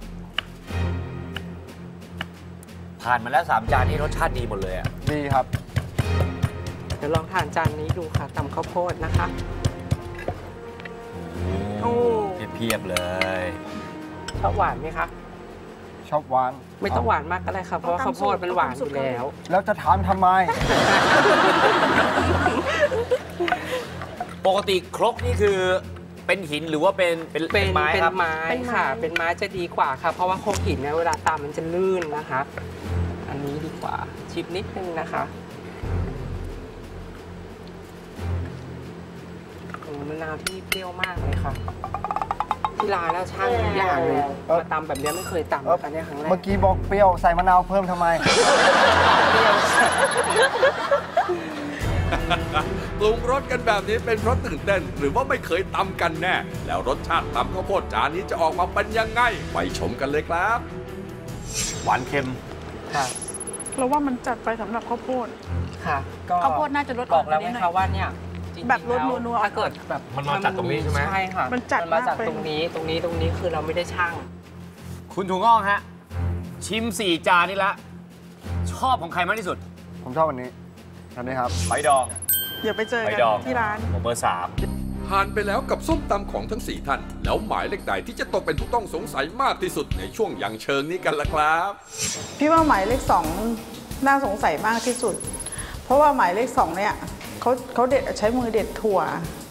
ผ่านมาแล้วสามจานนี่รสชาติดีหมดเลยอ่ะดีครับเดี๋ยวลองทานจานนี้ดูค่ะตำข้าวโพดนะคะโอ้เพียบๆเลยชอบหวานไหมคะชอบหวานไม่ต้องหวานมากก็ได้ค่ะเพราะว่าข้าวโพดมันหวานอยู่แล้วแล้วจะถามทำไมปกติครกนี่คือเป็นหินหรือว่าเป็นเป็นเป็นไม้เป็นครับไม้เป็นไม้ค่ะ เป็นไม้จะดีกว่าค่ะ เพราะว่าโคกหินเนี่ยเวลาตำมันจะลื่นนะคะ อันนี้ดีกว่าชิมนิดนึงนะคะโอ้มะนาวที่เปรี้ยวมากเลยค่ะ ที่ร้านแล้วช่างทุกอย่างเลยเอ่อมาตำแบบนี้ไม่เคยตำนะคะเนี่ยครั้งแรกเมื่อกี้บอกเปรี้ยวใส่มะนาวเพิ่มทำไมเปรี้ยวปรุงรสกันแบบนี้เป็นเพราะตื่นเต้นหรือว่าไม่เคยตำกันแน่ แล้วรสชาติตำข้าวโพดจานนี้จะออกมาเป็นยังไงไปชมกันเลยครับหวานเค็มค่ะเราว่ามันจัดไปสำหรับข้าวโพดค่ะ ก็ข้าวโพดน่าจะลดบอ่ออน กแล้วนิไงดหน่คะอยว่าเนี่ยจริงๆแบบลดล้วนัวๆถ้าเกิดแบบมันมาจากตรงนี้ใช่ไหมใช่ค่ะมันจัดมาจากมากไปตรงนี้ตรงนี้ตรงนี้คือเราไม่ได้ช่างคุณถุงงอกฮะ ชิมสี่จานนี่ละ ชอบของใครมากที่สุดผมชอบอันนี้ อันนี้ครับหอยดองเดี๋ยวไปเจอหอยกันดองที่ร้านผมเบอร์สามผ่านไปแล้วกับส้มตำของทั้งสี่ท่าน แล้วหมายเลขใดที่จะตกเป็นผู้ต้องสงสัยมากที่สุดในช่วงยังเชิงนี้กันล่ะครับพี่ว่าหมายเลขสองน่าสงสัยมากที่สุด เพราะว่าหมายเลขสองเนี่ยเขาเขาเด็ดใช้มือเด็ดถั่ว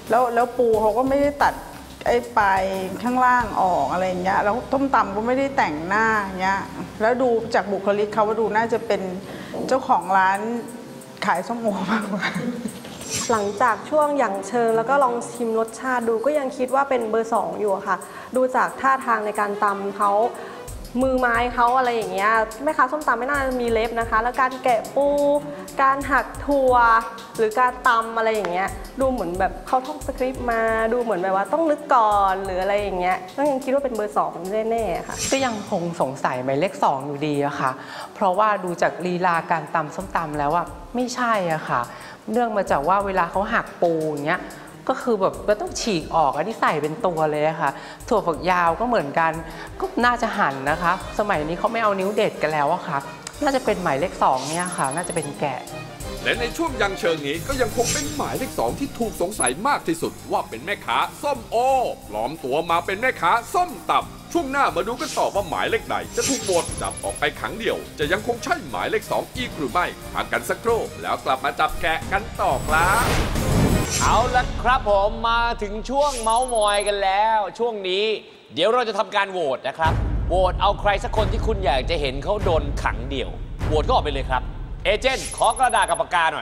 แล้วแล้วปูเขาก็ไม่ได้ตัดไอ้ปลายข้างล่างออกอะไรเงี้ยแล้วต้มตำก็ไม่ได้แต่งหน้าเงี้ยแล้วดูจากบุคลิกเขาว่าดูน่าจะเป็นเจ้าของร้านขายส้มโอมากกว่าหลังจากช่วงอย่างเชิงแล้วก็ลองชิมรสชาติดูก็ยังคิดว่าเป็นเบอร์สองอยู่ค่ะดูจากท่าทางในการตำเขามือไม้เขาอะไรอย่างเงี้ยแม่ค้าส้มตำไม่น่ามีเล็บนะคะแล้วการแกะปูการหักถั่วหรือการตำอะไรอย่างเงี้ยดูเหมือนแบบเขาท่องสคริปต์มาดูเหมือนแบบว่าต้องนึกก่อนหรืออะไรอย่างเงี้ยก็ยังคิดว่าเป็นเบอร์สองแน่ๆค่ะก็ยังคงสงสัยหมายเลขสองอยู่ดีอะค่ะเพราะว่าดูจากลีลาการตำส้มตำแล้วอะไม่ใช่อะค่ะเนื่องมาจากว่าเวลาเขาหักปูอย่างเงี้ยก็คือแบบก็ต้องฉีกออกอันนี้ใส่เป็นตัวเลยค่ะถั่วฝักยาวก็เหมือนกันก็น่าจะหั่นนะคะสมัยนี้เขาไม่เอานิ้วเด็ดกันแล้วอะค่ะน่าจะเป็นหมายเลขสองเนี่ยค่ะน่าจะเป็นแกะและในช่วงยังเชิงนี้ก็ยังคงเป็นหมายเลขสองที่ถูกสงสัยมากที่สุดว่าเป็นแม่ค้าส้มโอปลอมตัวมาเป็นแม่ค้าส้มตำช่วงหน้ามาดูกันต่อว่าหมายเลขใดจะถูกโหวตจับออกไปขังเดียวจะยังคงใช่หมายเลขสองอีกหรือไม่พักกันสักครู่แล้วกลับมาจับแกะกันต่อครับเอาละครับผมมาถึงช่วงเมาส์มอยกันแล้วช่วงนี้เดี๋ยวเราจะทำการโหวตนะครับโหวตเอาใครสักคนที่คุณอยากจะเห็นเขาโดนขังเดี่ยวโหวตก็ออกไปเลยครับเอเจนต์ขอกระดาษกับปากกาหน่อย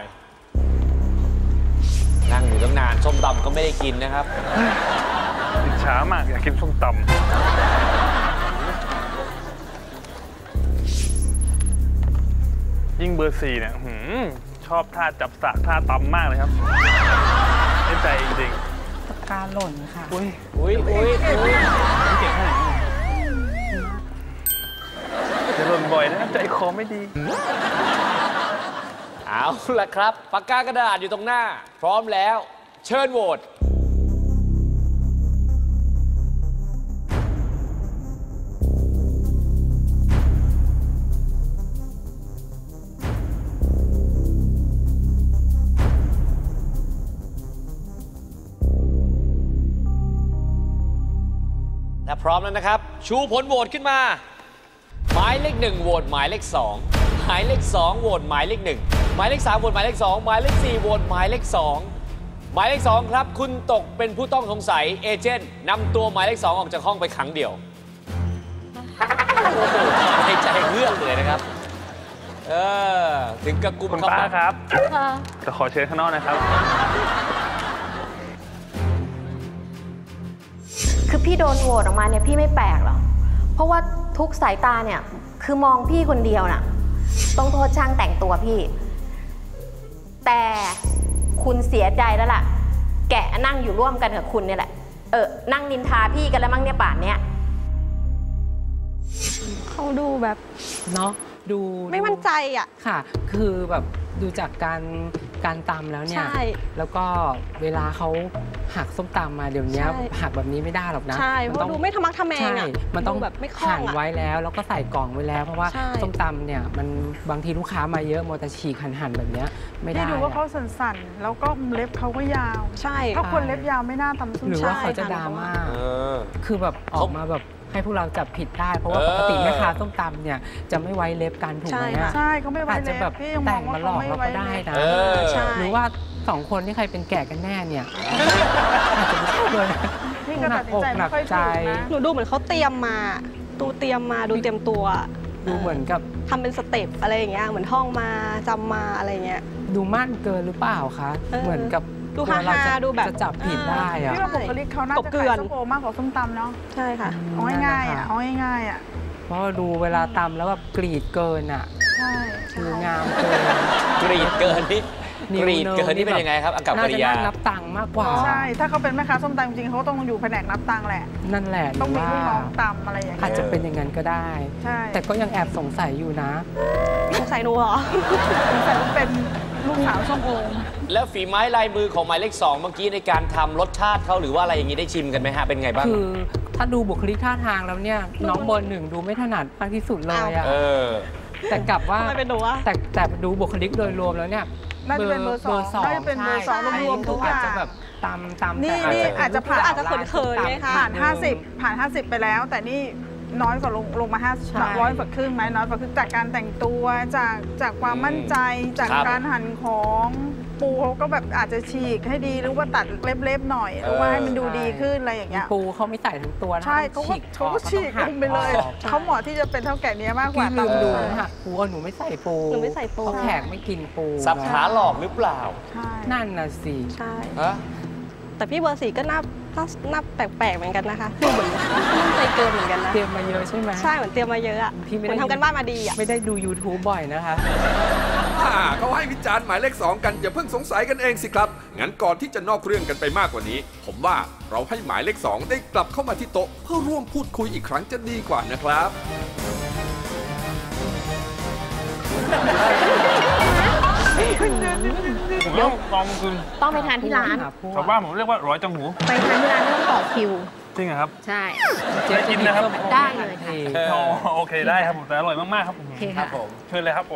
นั่งอยู่ตั้งนานส้มตำก็ไม่ได้กินนะครับอิจฉามากอยากกินส้มตำยิ่งเบอร์สี่เนี่ยชอบท่าจับสากท่าตำมากเลยครับในใจจริงปากกาหล่นค่ะอุ้ยอุ้ยอุ้ยอุ้ยเก่งขนาดนี้จะหล่นบ่อยนะครับใจคอไม่ดีเอาละครับปากกากระดาษอยู่ตรงหน้าพร้อมแล้วเชิญโหวตถ้าพร้อมแล้วนะครับชูผลโหวตขึ้นมาหมายเลขหนึ่งโหวตหมายเลขสองหมายเลขสองโหวตหมายเลขหนึ่งหมายเลขสามโหวตหมายเลขสองหมายเลขสี่โหวตหมายเลขสองหมายเลขสองครับคุณตกเป็นผู้ต้องสงสัยเอเจนต์นำตัวหมายเลขสองออกจากห้องไปขังเดี่ยวในใจเรื่องเลยนะครับเออถึงกับกุมคุณป้าครับจะขอเชิญข้างนอกนะครับคือพี่โดนโหวตออกมาเนี่ยพี่ไม่แปลกหรอกเพราะว่าทุกสายตาเนี่ยคือมองพี่คนเดียวน่ะต้องโทษช่างแต่งตัวพี่แต่คุณเสียใจแล้วล่ะแกะนั่งอยู่ร่วมกันกับคุณเนี่ยแหละเออนั่งนินทาพี่กันแล้วมั้งเนี่ยป่านเนี้ยเขาดูแบบเนาะดูไม่มั่นใจอ่ะค่ะคือแบบดูจากการการตำแล้วเนี่ยแล้วก็เวลาเขาหักส้มตำมาเดี๋ยวนี้หักแบบนี้ไม่ได้หรอกนะใช่เพราะดูไม่ทะมักทะแมงอ่ะมันต้องแบบไม่หั่นไว้แล้วแล้วก็ใส่กล่องไว้แล้วเพราะว่าส้มตำเนี่ยมันบางทีลูกค้ามาเยอะโมแต่ฉีกหั่นๆแบบนี้ไม่ได้ดูว่าเขาสั่นๆแล้วก็เล็บเขาก็ยาวใช่ถ้าคนเล็บยาวไม่น่าตำส้มหรือว่าเขาจะดราม่าคือแบบออกมาแบบให้พวกเราจับผิดได้เพราะว่าปกติแม่ค้าส้มตำเนี่ยจะไม่ไว้เล็บกันถูกไหมใช่เขาไม่ไว้เล็บพี่ยังแต่งมาหลอกเราก็ได้นะหรือว่าสองคนที่ใครเป็นแก่กันแน่เนี่ยอาจจะไม่เลยหนักอกหนักใจหนูดูเหมือนเขาเตรียมมาดูเตรียมมาดูเตรียมตัวดูเหมือนกับทำเป็นสเต็ปอะไรอย่างเงี้ยเหมือนท่องมาจำมาอะไรเงี้ยดูมั่นเกินหรือเปล่าคะเหมือนกับดูฮาๆดูแบบจะจับผิดได้อะพี่ว่าบุคลิกเขาน่าจะขายส้มโอมากกว่าส้มตำเนาะใช่ค่ะเอาง่ายๆอ่ะเอาง่ายๆอ่ะเพราะดูเวลาตำแล้วแบบกรีดเกินอ่ะใช่ดูงามเกินกรีดเกินนี่กรีดเกินนี่เป็นยังไงครับอากับกริยานับตังค์มากกว่าใช่ถ้าเขาเป็นแม่ค้าส้มตำจริงเขาต้องอยู่แผนกนับตังค์แหละนั่นแหละต้องมีลูกน้องตำอะไรอย่างเงี้ยอาจจะเป็นอย่างนั้นก็ได้แต่ก็ยังแอบสงสัยอยู่นะสงสัยหนูเหรอสงสัยว่าเป็นลูกสาวส้มโอแล้วฝีไม้ลายมือของหมายเลขสองเมื่อกี้ในการทำรสชาติเขาหรือว่าอะไรอย่างนี้ได้ชิมกันไหมฮะเป็นไงบ้างคือถ้าดูบุคลิกท่าทางแล้วเนี่ยน้องเบอร์หนึ่งดูไม่ถนัดมากที่สุดเลยอะแต่กลับว่าแต่แต่ดูบุคลิกโดยรวมแล้วเนี่ยน่าจะเป็นเบอร์สองน่าจะเป็นเบอร์สองรวมๆทุกอย่างจะแบบตามตามนี่นี่อาจจะผ่านอาจจะเขินๆไงคะผ่านห้าสิบผ่านห้าสิบไปแล้วแต่นี่น้อยกว่าลงลงมาห้าร้อยกว่าครึ่งไหมน้อยกว่าครึ่งจากการแต่งตัวจากจากความมั่นใจจากการหั่นของปูเขาก็แบบอาจจะฉีกให้ดีหรือว่าตัดเล็บๆหน่อยหรือว่าให้มันดูดีขึ้นอะไรอย่างเงี้ยปูเขาไม่ใส่ทั้งตัวนะใช่เขาก็เขาก็ฉีกลงไปเลยเขาเหมาะที่จะเป็นเท่าแก่เนี้ยมากกว่าพี่ลืมดูค่ะปูหนูไม่ใส่ปูหนูไม่ใส่ปูเพราะแขกไม่กินปูสับขาหลอกหรือเปล่าใช่นั่นน่ะสิใช่ฮะแต่พี่เบอร์สี่ก็น่าน่าแปลกๆเหมือนกันนะคะคือเหมือนมั่นใจเกินเหมือนกันนะเตรียมมาเยอะใช่ไหมใช่เหมือนเตรียมมาเยอะอะพี่ไม่เหได้มือนทำกันบ้านมาดีอะไม่ได้ดู YouTube บ่อยนะคะอ่าเขาให้วิจารณ์หมายเลขสองกันอย่าเพิ่งสงสัยกันเองสิครับ งั้นก่อนที่จะนอกเรื่องกันไปมากกว่านี้ ผมว่าเราให้หมายเลขสองได้กลับเข้ามาที่โต๊ะเพื่อร่วมพูดคุยอีกครั้งจะดีกว่านะครับผมต้องลองคุณต้องไปทานที่ร้านชาวบ้านผมเรียกว่าร้อยจังหูไปทานที่ร้านไม่ต้องต่อคิวจริงเหรอครับใช่เจ๊กินนะครับได้เลยค่ะอ๋อโอเคได้ครับผมแต่อร่อยมากๆครับโอเคค่ะเชิญเลยครับผม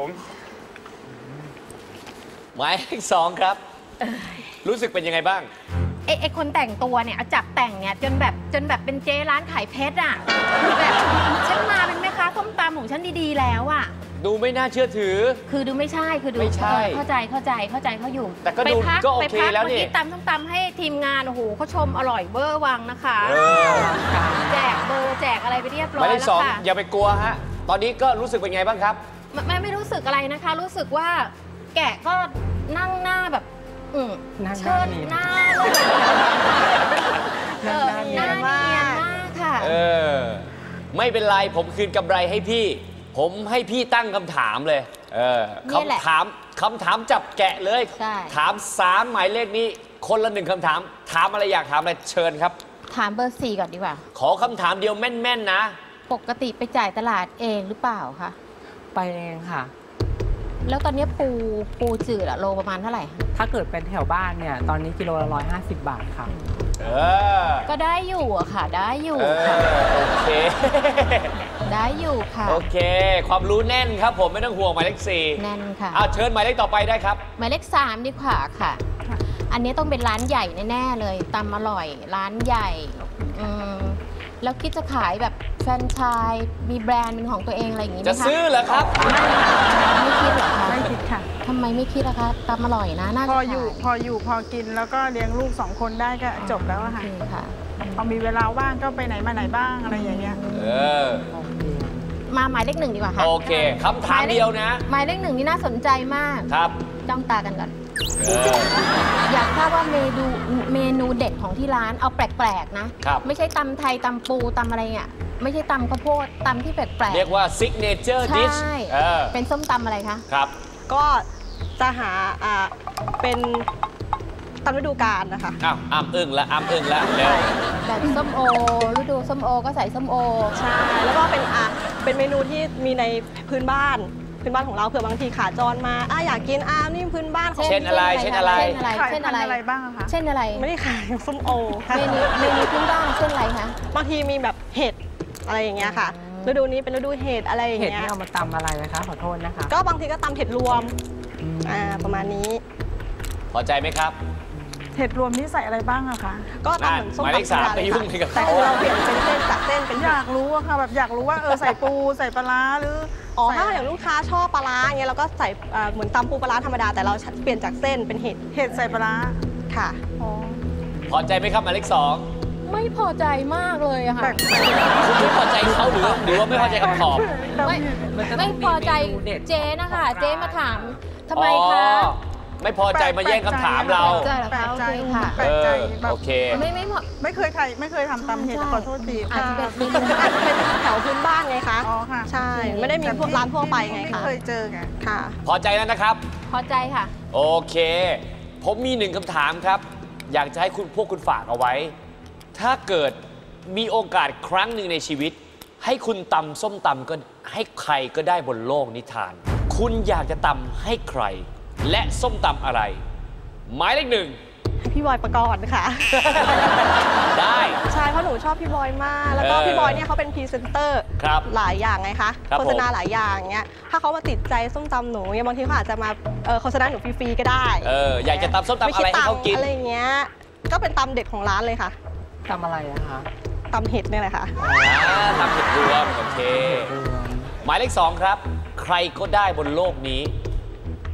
หมายเลขสองครับ รู้สึกเป็นยังไงบ้างไอ้ไอ้คนแต่งตัวเนี่ยเอาจับแต่งเนี่ยจนแบบจนแบบเป็นเจ๊ร้านขายเพชรอ่ะคือแบบฉันมาเป็นแม่ค้าส้มตำของฉันดีๆแล้วอ่ะดูไม่น่าเชื่อถือคือดูไม่ใช่คือดูไม่ใช่เข้าใจเข้าใจเข้าใจเขาอยู่แต่ก็ไปดูพัก็โอไปเคพัแล้วเมื่อนี่กี้ตำส้มตำให้ทีมงานโอ้โหเขาชมอร่อยเบอร์วังนะคะเออแจกเบอร์แจกอะไรไปเรียบหร้อมายยเลแล้ขสอวงค่ะอย่าไปกลัวฮะ ตอนนี้ก็รู้สึกเป็นไงบ้างครับไม่ไม่ไม่รู้สึกอะไรนะคะ รู้สึกว่าแกะก็นั่งหน้าแบบอืมนั่งหเชิน้าดเนียนหน้าเลยเออหน้าเนียนมากค่ะเออ ไม่เป็นไรผมคืนกำไรให้พี่ ผมให้พี่ตั้งคำถามเลย เออนี่แหละคำถามคำถามจับแกะเลยใช่ถามสามหมายเลขนี้ คนละหนึ่งคำถาม ถามอะไรอยากถามอะไรเชิญครับถามเบอร์สี่ก่อนดีกว่าขอคำถามเดียวแม่นๆนะปกติไปจ่ายตลาดเองหรือเปล่าคะไปเองค่ะแล้วตอนนี้ปูปูจืดอะโลประมาณเท่าไหร่ถ้าเกิดเป็นแถวบ้านเนี่ย ตอนนี้กิโลละร้อยห้าสิบบาทค่ะเออก็ได้อยู่อะค่ะ ได้อยู่เอค่ะอ โอเคได้อยู่ค่ะโอเค ความรู้แน่นครับผมไม่ต้องห่วงหมายเลขสี่แน่นค่ะเอาเชิญหมายเลขต่อไปได้ครับหมายเลขสามดีกว่าค่ะ อันนี้ต้องเป็นร้านใหญ่แน่ๆเลยตำอร่อย ร้านใหญ่อืมแล้วคิดจะขายแบบแฟรนไชส์มีแบรนด์เป็นของตัวเองอะไรอย่างนี้ไหมจะคะซื้อเหรอครับไม่คิดเหรอคะไม่คิดค่ะทำไมไม่คิดอะคะตำอร่อยนะน่าพจะออยู่ขายพออยู่พอกินแล้วก็เลี้ยงลูกสองคนได้ก็จบแล้วอะโอค่ะเคค่ะพอมีเวลาว่างก็ไปไหนมาไหนบ้างอะไรอย่างเงี้ยเออมาหมายเลขหนึ่งดีกว่าค่ะโอเคคำถามเดียวนะหมายเลขหนึ่งนี่น่าสนใจมากครับจ้องตากันก่อนเอออยากทราบว่าเมนูเมนูเด็ดของที่ร้านเอาแปลกๆนะครับไม่ใช่ตำไทยตำปูตำอะไรเนี่ยไม่ใช่ตำข้าวโพดตำที่แปลกๆเรียกว่า signature ใช่ dish เออเป็นส้มตำอะไรคะครับก็จะหาอ่าเป็นตามฤดูกาลนะคะอ้าวอ้ามอึ้งละอ้ามอึ้งละเร็วแบบส้มโอฤดูส้มโอก็ใส่ส้มโอใช่ แล้วก็เป็นอ่ะเป็นเมนูที่มีในพื้นบ้านพื้นบ้านของเราเผื่อบางทีขาจรมาอ่ะอยากกินอ่ะนี่พื้นบ้านของเช่นอะไรเช่นอะไรเช่นอะไรขายเช่นพันอะไรธุ์อะไรบ้างอะคะเช่นอะไรไม่ได้ขายส้มโอค่ะเมนูเมนูพื้นบ้านเช่นอะไรคะบางทีมีแบบเห็ดอะไรอย่างเงี้ยค่ะอืมฤดูนี้เป็นฤดูเห็ดอะไรอย่างเห็ดเงี้ยนี่เอามาตำอะไรนะคะ ขอโทษนะคะก็บางทีก็ตำเห็ดรวมอ่าประมาณนี้พอใจไหมครับเห็ดรวมนี่ใส่อะไรบ้างอะคะก็ตำเหมือนส้มหมายเลขตำธรรมดาสามเลยไปยุ่งค่ะกับเขาแต่คือเราเปลี่ยนเป็นเส้นจากเส้นเป็นอเห็ดยากรู้อะค่ะแบบอยากรู้ว่าเออใส่ปูใส่ปลาร้าหรืออ๋อใส่ถ้าอย่างลูกค้าชอบปลาร้าอย่างเงี้ยเราก็ใส่อ่าเหมือนตำปูปลาร้าธรรมดาแต่เราเปลี่ยนจากเส้นเป็นเห็ดเห็ดใส่ปลาร้าค่ะอ๋อพอใจไหมครับหมายเลขสองไม่พอใจมากเลยอะค่ะแปลกคุณไม่พอใจเขาหรือหรือว่าไม่พอใจคำตอบไม่มันจะต้ไม่องมีพอใจเมนูเด็ดเจ๊นะคะของร้านเจ๊มาถามทำไมอ๋อคะไม่พอใจมาแย่งคำถามเราใช่เหรอแปลคะกโอใจเคค่ะแปลเอกใจอแบบโอเคไม่ไม่พอไม่เคยใครไม่เคยทำตำเห็ดใช่ขอโทษทีอาจจะเป็นเมนูอาจจะเป็นแถวพื้นบ้านไงคะอ๋อค่ะใช่ ไม่ได้มีพวกร้านทั่วไปไงไม่คะเคยเจอไงค่ะพอใจแล้วนะครับพอใจค่ะโอเค ผมมีหนึ่งคำถามครับ อยากจะให้คุณพวกคุณฝากเอาไว้ ถ้าเกิดมีโอกาสครั้งหนึ่งในชีวิต ให้คุณตำส้มตำก็ให้ใครก็ได้บนโลกนิทาน คุณอยากจะตำให้ใคร และส้มตำอะไร หมายเลขหนึ่งให้พี่บอยประกอบค่ะได้ใช่เพราะหนูชอบพี่บอยมาก แล้วก็เออพี่บอยเนี่ยเขาเป็นพรีเซนเตอร์ครับหลายอย่างไงคะครับโฆษณาหลายอย่างเงี้ยถ้าเขามาติดใจส้มตำหนูเนี่ยบางทีเขาอาจจะมาเอ่อโฆษณาหนูฟรีๆก็ได้เอออยากจะตำส้มตำอะไรให้เขากินไม่คิดตังค์อะไรอย่างเงี้ยก็เป็นตำเด็ดของร้านเลยค่ะตำอะไรอะคะตำเห็ดเนี่ยแหละค่ะอ่าทำผิดรวมโอเค หมายเลขสองครับ ใครก็ได้บนโลกนี้ต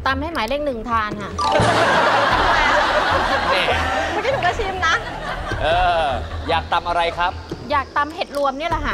ตำให้หมายเลขหนึ่งทานค่ะเมื่อกี้หนูก็ชิมนะเอออยากตำอะไรครับอยากตำเห็ดรวมเนี่ยแหละค่ะ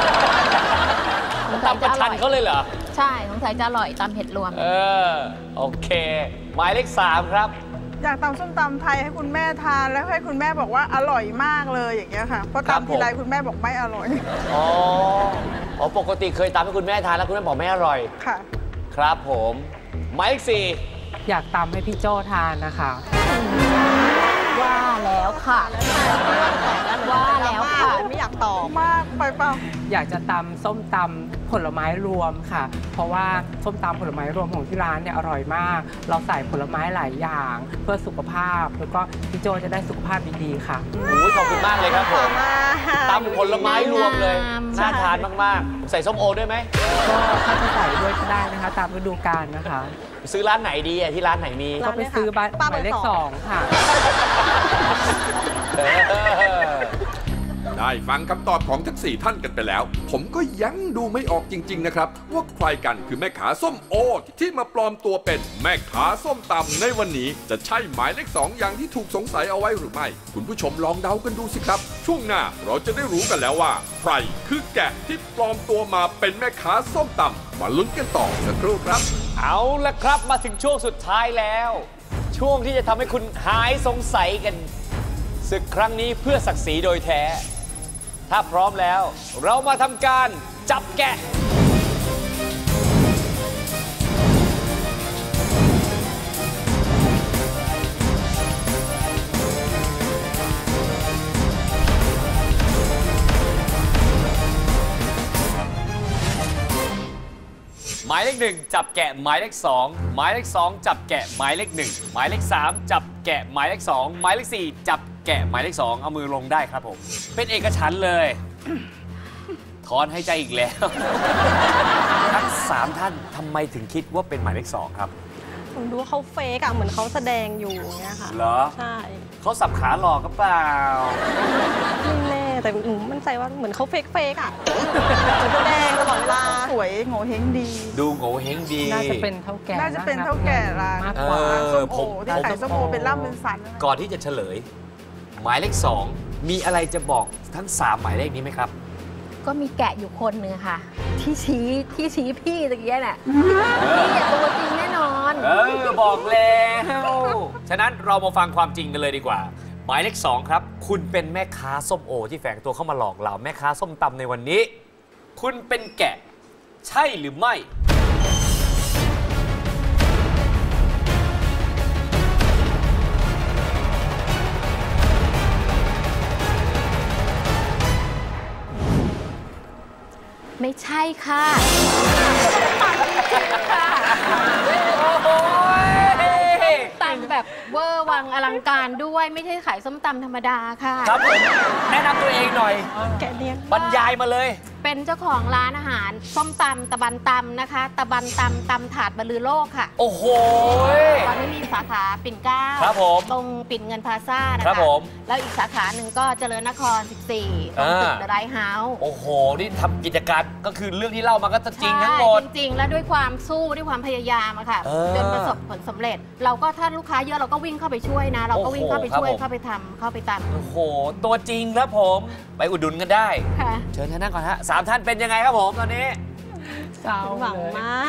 ตำประชันเขาเลยเหรอใช่สงสัยจะอร่อยตำเห็ดรวมเออโอเค หมายเลขสามครับอยากตำส้มตำไทยให้คุณแม่ทานแล้วให้คุณแม่บอกว่าอร่อยมากเลยอย่างเงี้ยค่ะเพราะครับตำทีไรคุณแม่บอกไม่อร่อยอ๋ออ๋อปกติเคยตำให้คุณแม่ทานแล้วคุณแม่บอกไม่อร่อยค่ะครับผมหมายเลขสี่อยากตำให้พี่โจ้ทานนะคะว่าแล้วค่ะว่าแล้วค่ะไม่อยากตอบมากไปเปล่าอยากจะตำส้มตำผลไม้รวมค่ะ เพราะว่าส้มตำผลไม้รวมของที่ร้านเนี่ยอร่อยมาก เราใส่ผลไม้หลายอย่างเพื่อสุขภาพ แล้วก็พี่โจจะได้สุขภาพดีๆค่ะโอ้ยขอบคุณมากเลยครับผมมาตำผลไม้รวมเลย น่าทานมากๆ ใส่ส้มโอด้วยไหมก็ถ้าจะใส่ด้วยก็ได้นะคะ ตามฤดูกาลนะคะซื้อร้านไหนดีอะที่ร้านไหนมีก็ไปซื้อบ้านหมายเลขสองค่ะเออได้ฟังคำตอบของทั้งสี่ท่านกันไปแล้ว ผมก็ยังดูไม่ออกจริงๆนะครับ ว่าใครกันคือแม่ขาส้มโอที่มาปลอมตัวเป็นแม่ขาส้มตำในวันนี้จะใช่หมายเลขสองอย่างที่ถูกสงสัยเอาไว้หรือไม่ คุณผู้ชมลองเดากันดูสิครับ ช่วงหน้าเราจะได้รู้กันแล้วว่าใครคือแกะที่ปลอมตัวมาเป็นแม่ขาส้มตำมาลุ้นกันต่อสักครู่ครับเอาละครับมาถึงช่วงสุดท้ายแล้ว ช่วงที่จะทำให้คุณหายสงสัยกันศึกครั้งนี้เพื่อศักดิ์ศรีโดยแท้ ถ้าพร้อมแล้วเรามาทำการจับแกะหมายเลขหนึ่งจับแกะหมายเลขสองหมายเลขสองจับแกะหมายเลขหนึ่งหมายเลขสามจับแกะหมายเลขสองหมายเลขสี่จับแกะหมายเลขสองเอามือลงได้ครับผมเป็นเอกฉันท์เลย ถอนให้ใจอีกแล้ว ทั้งสามท่านทำไมถึงคิดว่าเป็นหมายเลขสองครับผมดูว่าเขาเฟกอะเหมือนเขาแสดงอยู่อย่างเงี้ยค่ะเหรอใช่เขาสับขาหลอกก็เปล่าไม่แน่แต่หนูมั่นใจว่าเหมือนเขาเฟกเฟกอะเหมือนแสดงตลอดเวลาสวยโง่เฮงดีดูโง่เฮงดีน่าจะเป็นเท่าแก่น่าจะเป็นเท่าแก่ร้านมากกว่าเออส้มโอผมที่ขายส้มโอเป็นล่ำเป็นสันก่อนที่จะเฉลย หมายเลขสองมีอะไรจะบอกทั้งสามหมายเลขนี้ไหมครับก็มีแกะอยู่คนหนึ่งค่ะ ที่ชี้ที่ชี้พี่ตะกี้น่ะพี่เนี่ยตัวจริงแน่นอนเออบอกแล้วฉะนั้นเรามาฟังความจริงกันเลยดีกว่า หมายเลขสองครับ คุณเป็นแม่ค้าส้มโอที่แฝงตัวเข้ามาหลอกเราแม่ค้าส้มตำในวันนี้ คุณเป็นแกะ ใช่หรือไม่ไม่ใช่ค่ะ แต่งแบบเวอร์วังอลังการด้วยไม่ใช่ขายส้มตำธรรมดาค่ะครับผมแนะนำตัวเองหน่อยแกะเนียนบรรยายมาเลยเป็นเจ้าของร้านอาหารส้มตำตะบันตำนะคะ ตะบันตำตำถาดบรรลือโลกค่ะโอ้โหตอนนี้มีสาขาปิ่นเกล้าครับผมตรงปิ่นเงินพลาซ่านะคะครับผมแล้วอีกสาขาหนึ่งก็เจริญนคร สิบสี่ ตรงตึกอ่าเดอะไรท์เฮาส์โอ้โห นี่ทำกิจการก็คือเรื่องที่เล่ามาก็จะจริงทั้งหมดจริงๆ แล้วด้วยความสู้ด้วยความพยายามอะค่ะเออจนประสบผลสำเร็จ เราก็ถ้าลูกค้าเยอะเราก็วิ่งเข้าไปช่วยนะ เราก็วิ่งเข้าไปช่วยโอ้โหครับผมเข้าไปทำเข้าไปตำโอ้โห ตัวจริงครับผม ไปอุดหนุนกันได้ค่ะเชิญท่านนั่งก่อนฮะสามท่านเป็นยังไงครับผมตอนนี้เศร้าหวังเลยมาก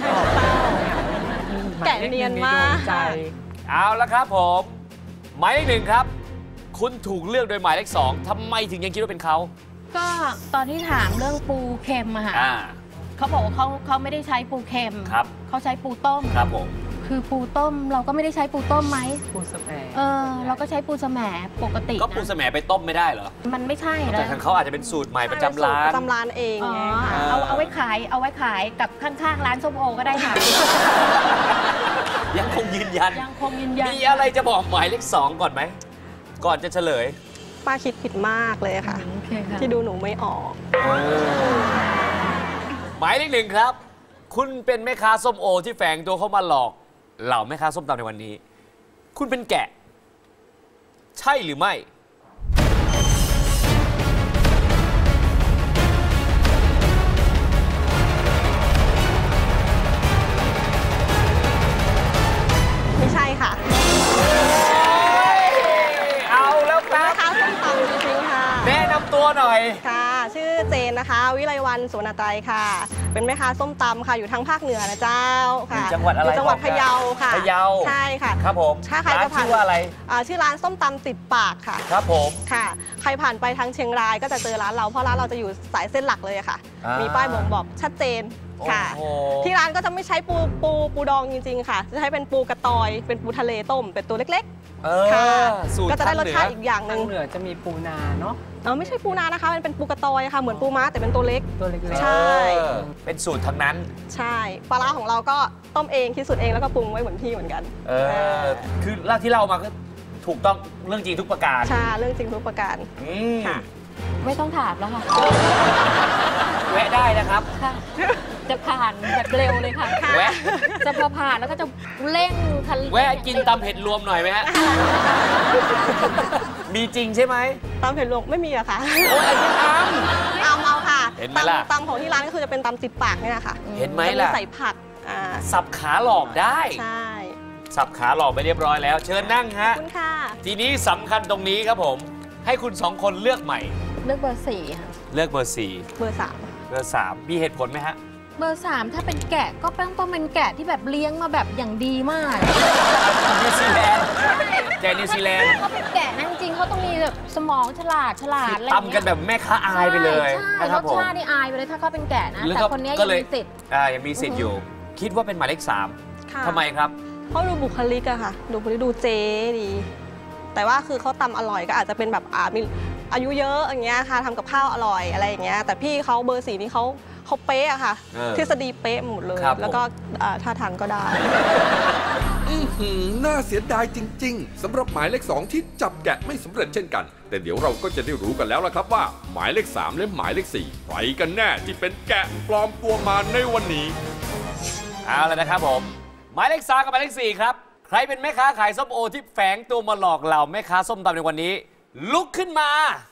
แกะเนียนมากหเลขหนึ่งในดวงใจเอาละครับผม หมายเลขหนึ่งครับ คุณถูกเลือกโดยหมายเลขสองทำไมถึงยังคิดว่าเป็นเขาก็ตอนที่ถามเรื่องปูเค็มอะค่ะอ่าเขาบอกว่าเขาเขาไม่ได้ใช้ปูเค็มครับเขาใช้ปูต้มครับผมคือปูต้มเราก็ไม่ได้ใช้ปูต้มไหมปูสแปรเออ เราก็ใช้ปูสแหมปกติก็ปูนะสแหมไปต้มไม่ได้เหรอมันไม่ใช่แต่นะทางเขาอาจจะเป็นสูตรใหม่ประจำร้าปนระจำร้านเองอ๋อไงเอาเอาไว้ขายเอาไว้ขายกับข้างๆร้านส้มโอก็ได้ค่ะยังคงยืนยันยังคงยืนยันมีอะไรจะบอกหมายเลขสองก่อนไหม ก่อนจะเฉลยป้าคิดผิดมากเลยค่ะโอเคค่ะที่ดูหนูไม่ออกหมายเลขหนึ่งครับ คุณเป็นแม่ค้าส้มโอที่แฝงตัวเข้ามาหลอก เหล่าแม่ค้าส้มตำในวันนี้ คุณเป็นแกะ ใช่หรือไม่หน่อยค่ะชื่อเจนนะคะวิไลวรรณสุวรรณไตรค่ะเป็นแม่ค้าส้มตำค่ะอยู่ทางภาคเหนือนะเจ้าค่ะจังหวัดอะไรอยู่จังหวัดพะเยาค่ะพะเยาใช่ค่ะครับผมถ้าใครจะผ่านชื่อว่าอะไรชื่อร้านส้มตำติดปากค่ะครับผมค่ะใครผ่านไปทางเชียงรายก็จะเจอร้านเราเพราะร้านเราจะอยู่สายเส้นหลักเลยค่ะมีป้ายบ่งบอกชัดเจนค่ะที่ร้านก็จะไม่ใช้ปูปูปูดองจริงๆค่ะจะใช้เป็นปูกระตอยเป็นปูทะเลต้มเป็นตัวเล็กๆค่ะก็จะได้รสชาติอีกอย่างหนึ่งเหนือจะมีปูนาเนาะเออไม่ใช่ปูนานะคะมันเป็นปูกระตอยค่ะเหมือนปูม้าแต่เป็นตัวเล็กตัวเล็กใช่เป็นสูตรทั้งนั้นใช่ปลาร้าของเราก็ต้มเองคิดสูตรเองแล้วก็ปรุงไว้เหมือนพี่เหมือนกันเออคือเล่าที่เล่ามาก็ถูกต้องเรื่องจริงทุกประการใช่เรื่องจริงทุกประการค่ะไม่ต้องถามแล้วค่ะแวะได้นะครับค่ะจะผ่านแบบเร็วเลยค่ะแวะจะพอผ่านแล้วก็จะเร่งทันแวะกินตำเผ็ดรวมหน่อยไหมฮะมีจริงใช่ไหมตำเผ็ดรวมไม่มีอะค่ะโอ้ยไม่ทำเอาเอาค่ะเห็นไหมล่ะตำของที่ร้านก็คือจะเป็นตำติดปากนี่แหละค่ะเห็นไหมล่ะใส่ผักสับขาหลอกได้ใช่สับขาหลอกไปเรียบร้อยแล้วเชิญนั่งฮะคุณค่ะทีนี้สำคัญตรงนี้ครับผมให้คุณสองคนเลือกใหม่เลือกเบอร์สี่ค่ะเลือกเบอร์สี่เบอร์สามเบอร์สามมีเหตุผลไหมฮะเบอร์สามถ้าเป็นแกะก็ต้องต้องเป็นแกะที่แบบเลี้ยงมาแบบอย่างดีมากนิวซีแลนด์แกะนิวซีแลนด์เขาเป็นแกะนะจริงๆเขาต้องมีแบบสมองฉลาดฉลาดอะไรตำกันแบบแม่ค้าอายไปเลยนะครับผมรสชาตินี่อายไปเลยถ้าเขาเป็นแกะนะแต่คนนี้ยังมีสิทธิ์อ่ายังมีสิทธิ์อยู่คิดว่าเป็นหมายเลขสามทำไมครับเขาดูบุคลิกอะค่ะดูบุคลิกดูเจ๊ดีแต่ว่าคือเขาตำอร่อยก็อาจจะเป็นแบบอ่ามีอายุเยอะอย่างเงี้ยค่ะทำกับข้าวอร่อยอะไรอย่างเงี้ยแต่พี่เขาเบอร์สี่นี่เขาเขาเป๊ะอะค่ะทฤษฎีเป๊ะหมดเลยแล้วก็ท่าทางก็ได้น่าเสียดายจริงๆสำหรับหมายเลขสองที่จับแกะไม่สำเร็จเช่นกันแต่เดี๋ยวเราก็จะได้รู้กันแล้วล่ะครับว่าหมายเลขสามและหมายเลขสี่ใครกันแน่ที่เป็นแกะปลอมตัวมาในวันนี้เอาละนะครับผมหมายเลขสามกับหมายเลขสี่ครับใครเป็นแม่ค้าขายส้มโอที่แฝงตัวมาหลอกเหล่าแม่ค้าส้มตำในวันนี้ลุกขึ้นมา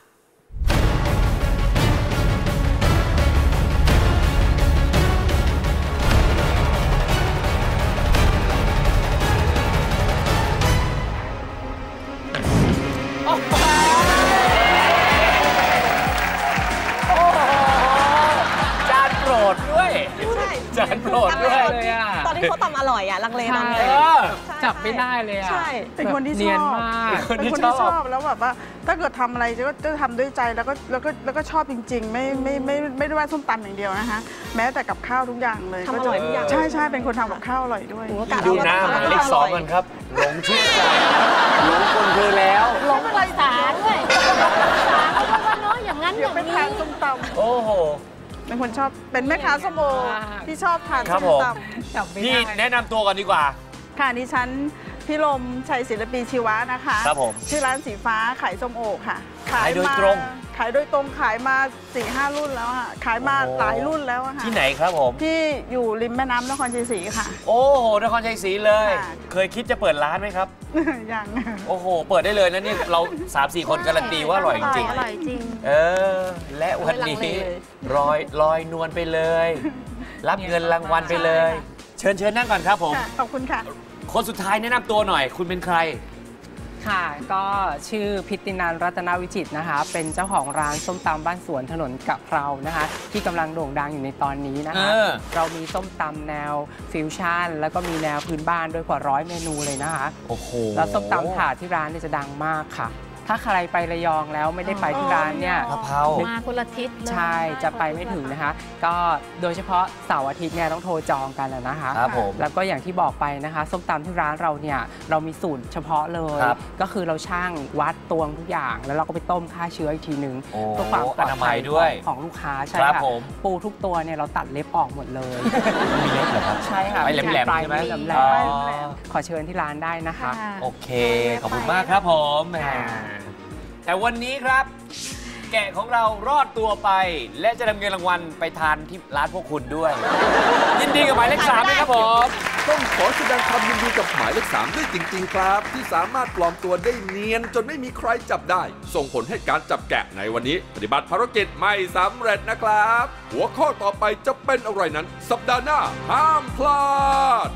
จานโปรดด้วยจานโปรดด้วยตอนที่เขาตำอร่อยอะลังเลลังเลจับไม่ได้เลยอะใช่เป็นคนที่ชอบเป็นคนที่ชอบแล้วแบบว่าถ้าเกิดทำอะไรจะก็จะทำด้วยใจแล้วก็แล้วก็แล้วก็ชอบจริงๆไม่ไม่ไม่ไม่ได้ว่าส้มตำอย่างเดียวนะคะแม้แต่กับข้าวทุกอย่างเลยทำอร่อยทุกอย่างใช่ใช่เป็นคนทำกับข้าวอร่อยด้วยดูหน้าหมายเลขสองกันครับหลงเชื่อใจหลงคนเธอแล้วหลงอะไรสาด้วยสาเขาบอกว่าน้อยอย่างนั้นอย่างนี้เป็นทานส้มตำโอ้โหเป็นคนชอบเป็นแม่ค้าส้มโอที่ชอบทานส้มตำพี่แนะนำตัวกันดีกว่าค่ะดิฉันพี่ลมชัยศิลปีชีวะนะคะครับผมชื่อร้านสีฟ้าขายส้มโอค่ะขายโดยตรงขายโดยตรงขายมาสี่ห้ารุ่นแล้วค่ะขายมาหลายรุ่นแล้วค่ะที่ไหนครับผมที่อยู่ริมแม่น้ำนครชัยศรีค่ะโอ้โหนครชัยศรีเลยเคยคิดจะเปิดร้านไหมครับยังโอ้โหเปิดได้เลยนะนี่เรา สามสี่ คนการันตีว่าอร่อยจริงอร่อยจริงเออและวันนี้ลอยลอยนวลไปเลยรับเงินรางวัลไปเลยเชิญเชิญนั่งก่อนครับผมขอบคุณค่ะคนสุดท้ายแนะนำตัวหน่อยคุณเป็นใครค่ะก็ชื่อพิตินันท์รัตนวิจิตรนะคะเป็นเจ้าของร้านส้มตำบ้านสวนถนนกะเพรานะคะที่กำลังโด่งดังอยู่ในตอนนี้นะคะเรามีส้มตำแนวฟิวชั่นแล้วก็มีแนวพื้นบ้านด้วยกว่าร้อยเมนูเลยนะคะโอ้โหแล้วส้มตำถาดที่ร้านเนี่ยจะดังมากค่ะถ้าใครไประยองแล้วไม่ได้ไปที่ร้านเนี่ยมาคนละทิศใช่จะไปไม่ถึงนะคะก็โดยเฉพาะเสาร์อาทิตย์เนี่ยต้องโทรจองกันนะคะครับผมแล้วก็อย่างที่บอกไปนะคะส้มตำที่ร้านเราเนี่ยเรามีสูตรเฉพาะเลยก็คือเราช่างวัดตวงทุกอย่างแล้วเราก็ไปต้มฆ่าเชื้ออีกทีนึงเพื่อความปลอดภัยด้วยของลูกค้าใช่ค่ะปูทุกตัวเนี่ยเราตัดเล็บออกหมดเลยมีเล็บเหรอครับใช่ค่ะไม่แหลมๆใช่ไหมแหลมๆขอเชิญที่ร้านได้นะคะโอเคขอบคุณมากครับผมแต่วันนี้ครับแกะของเรารอดตัวไปและจะนำเงินรางวัลไปทานที่ร้านพวกคุณด้วยยินดีกับหมายเลขสามด้วยครับผมต้องขอแสดงความยินดีกับหมายเลขสามด้วยจริงๆครับที่สามารถปลอมตัวได้เนียนจนไม่มีใครจับได้ส่งผลให้การจับแกะในวันนี้ปฏิบัติภารกิจไม่สำเร็จนะครับหัวข้อต่อไปจะเป็นอะไรนั้นสัปดาห์หน้าห้ามพลาด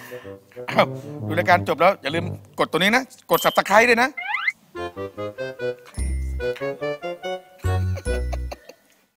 อ้าวดูรายการจบแล้วอย่าลืมกดตัวนี้นะ กด ซับสไครบ์ ด้วยนะ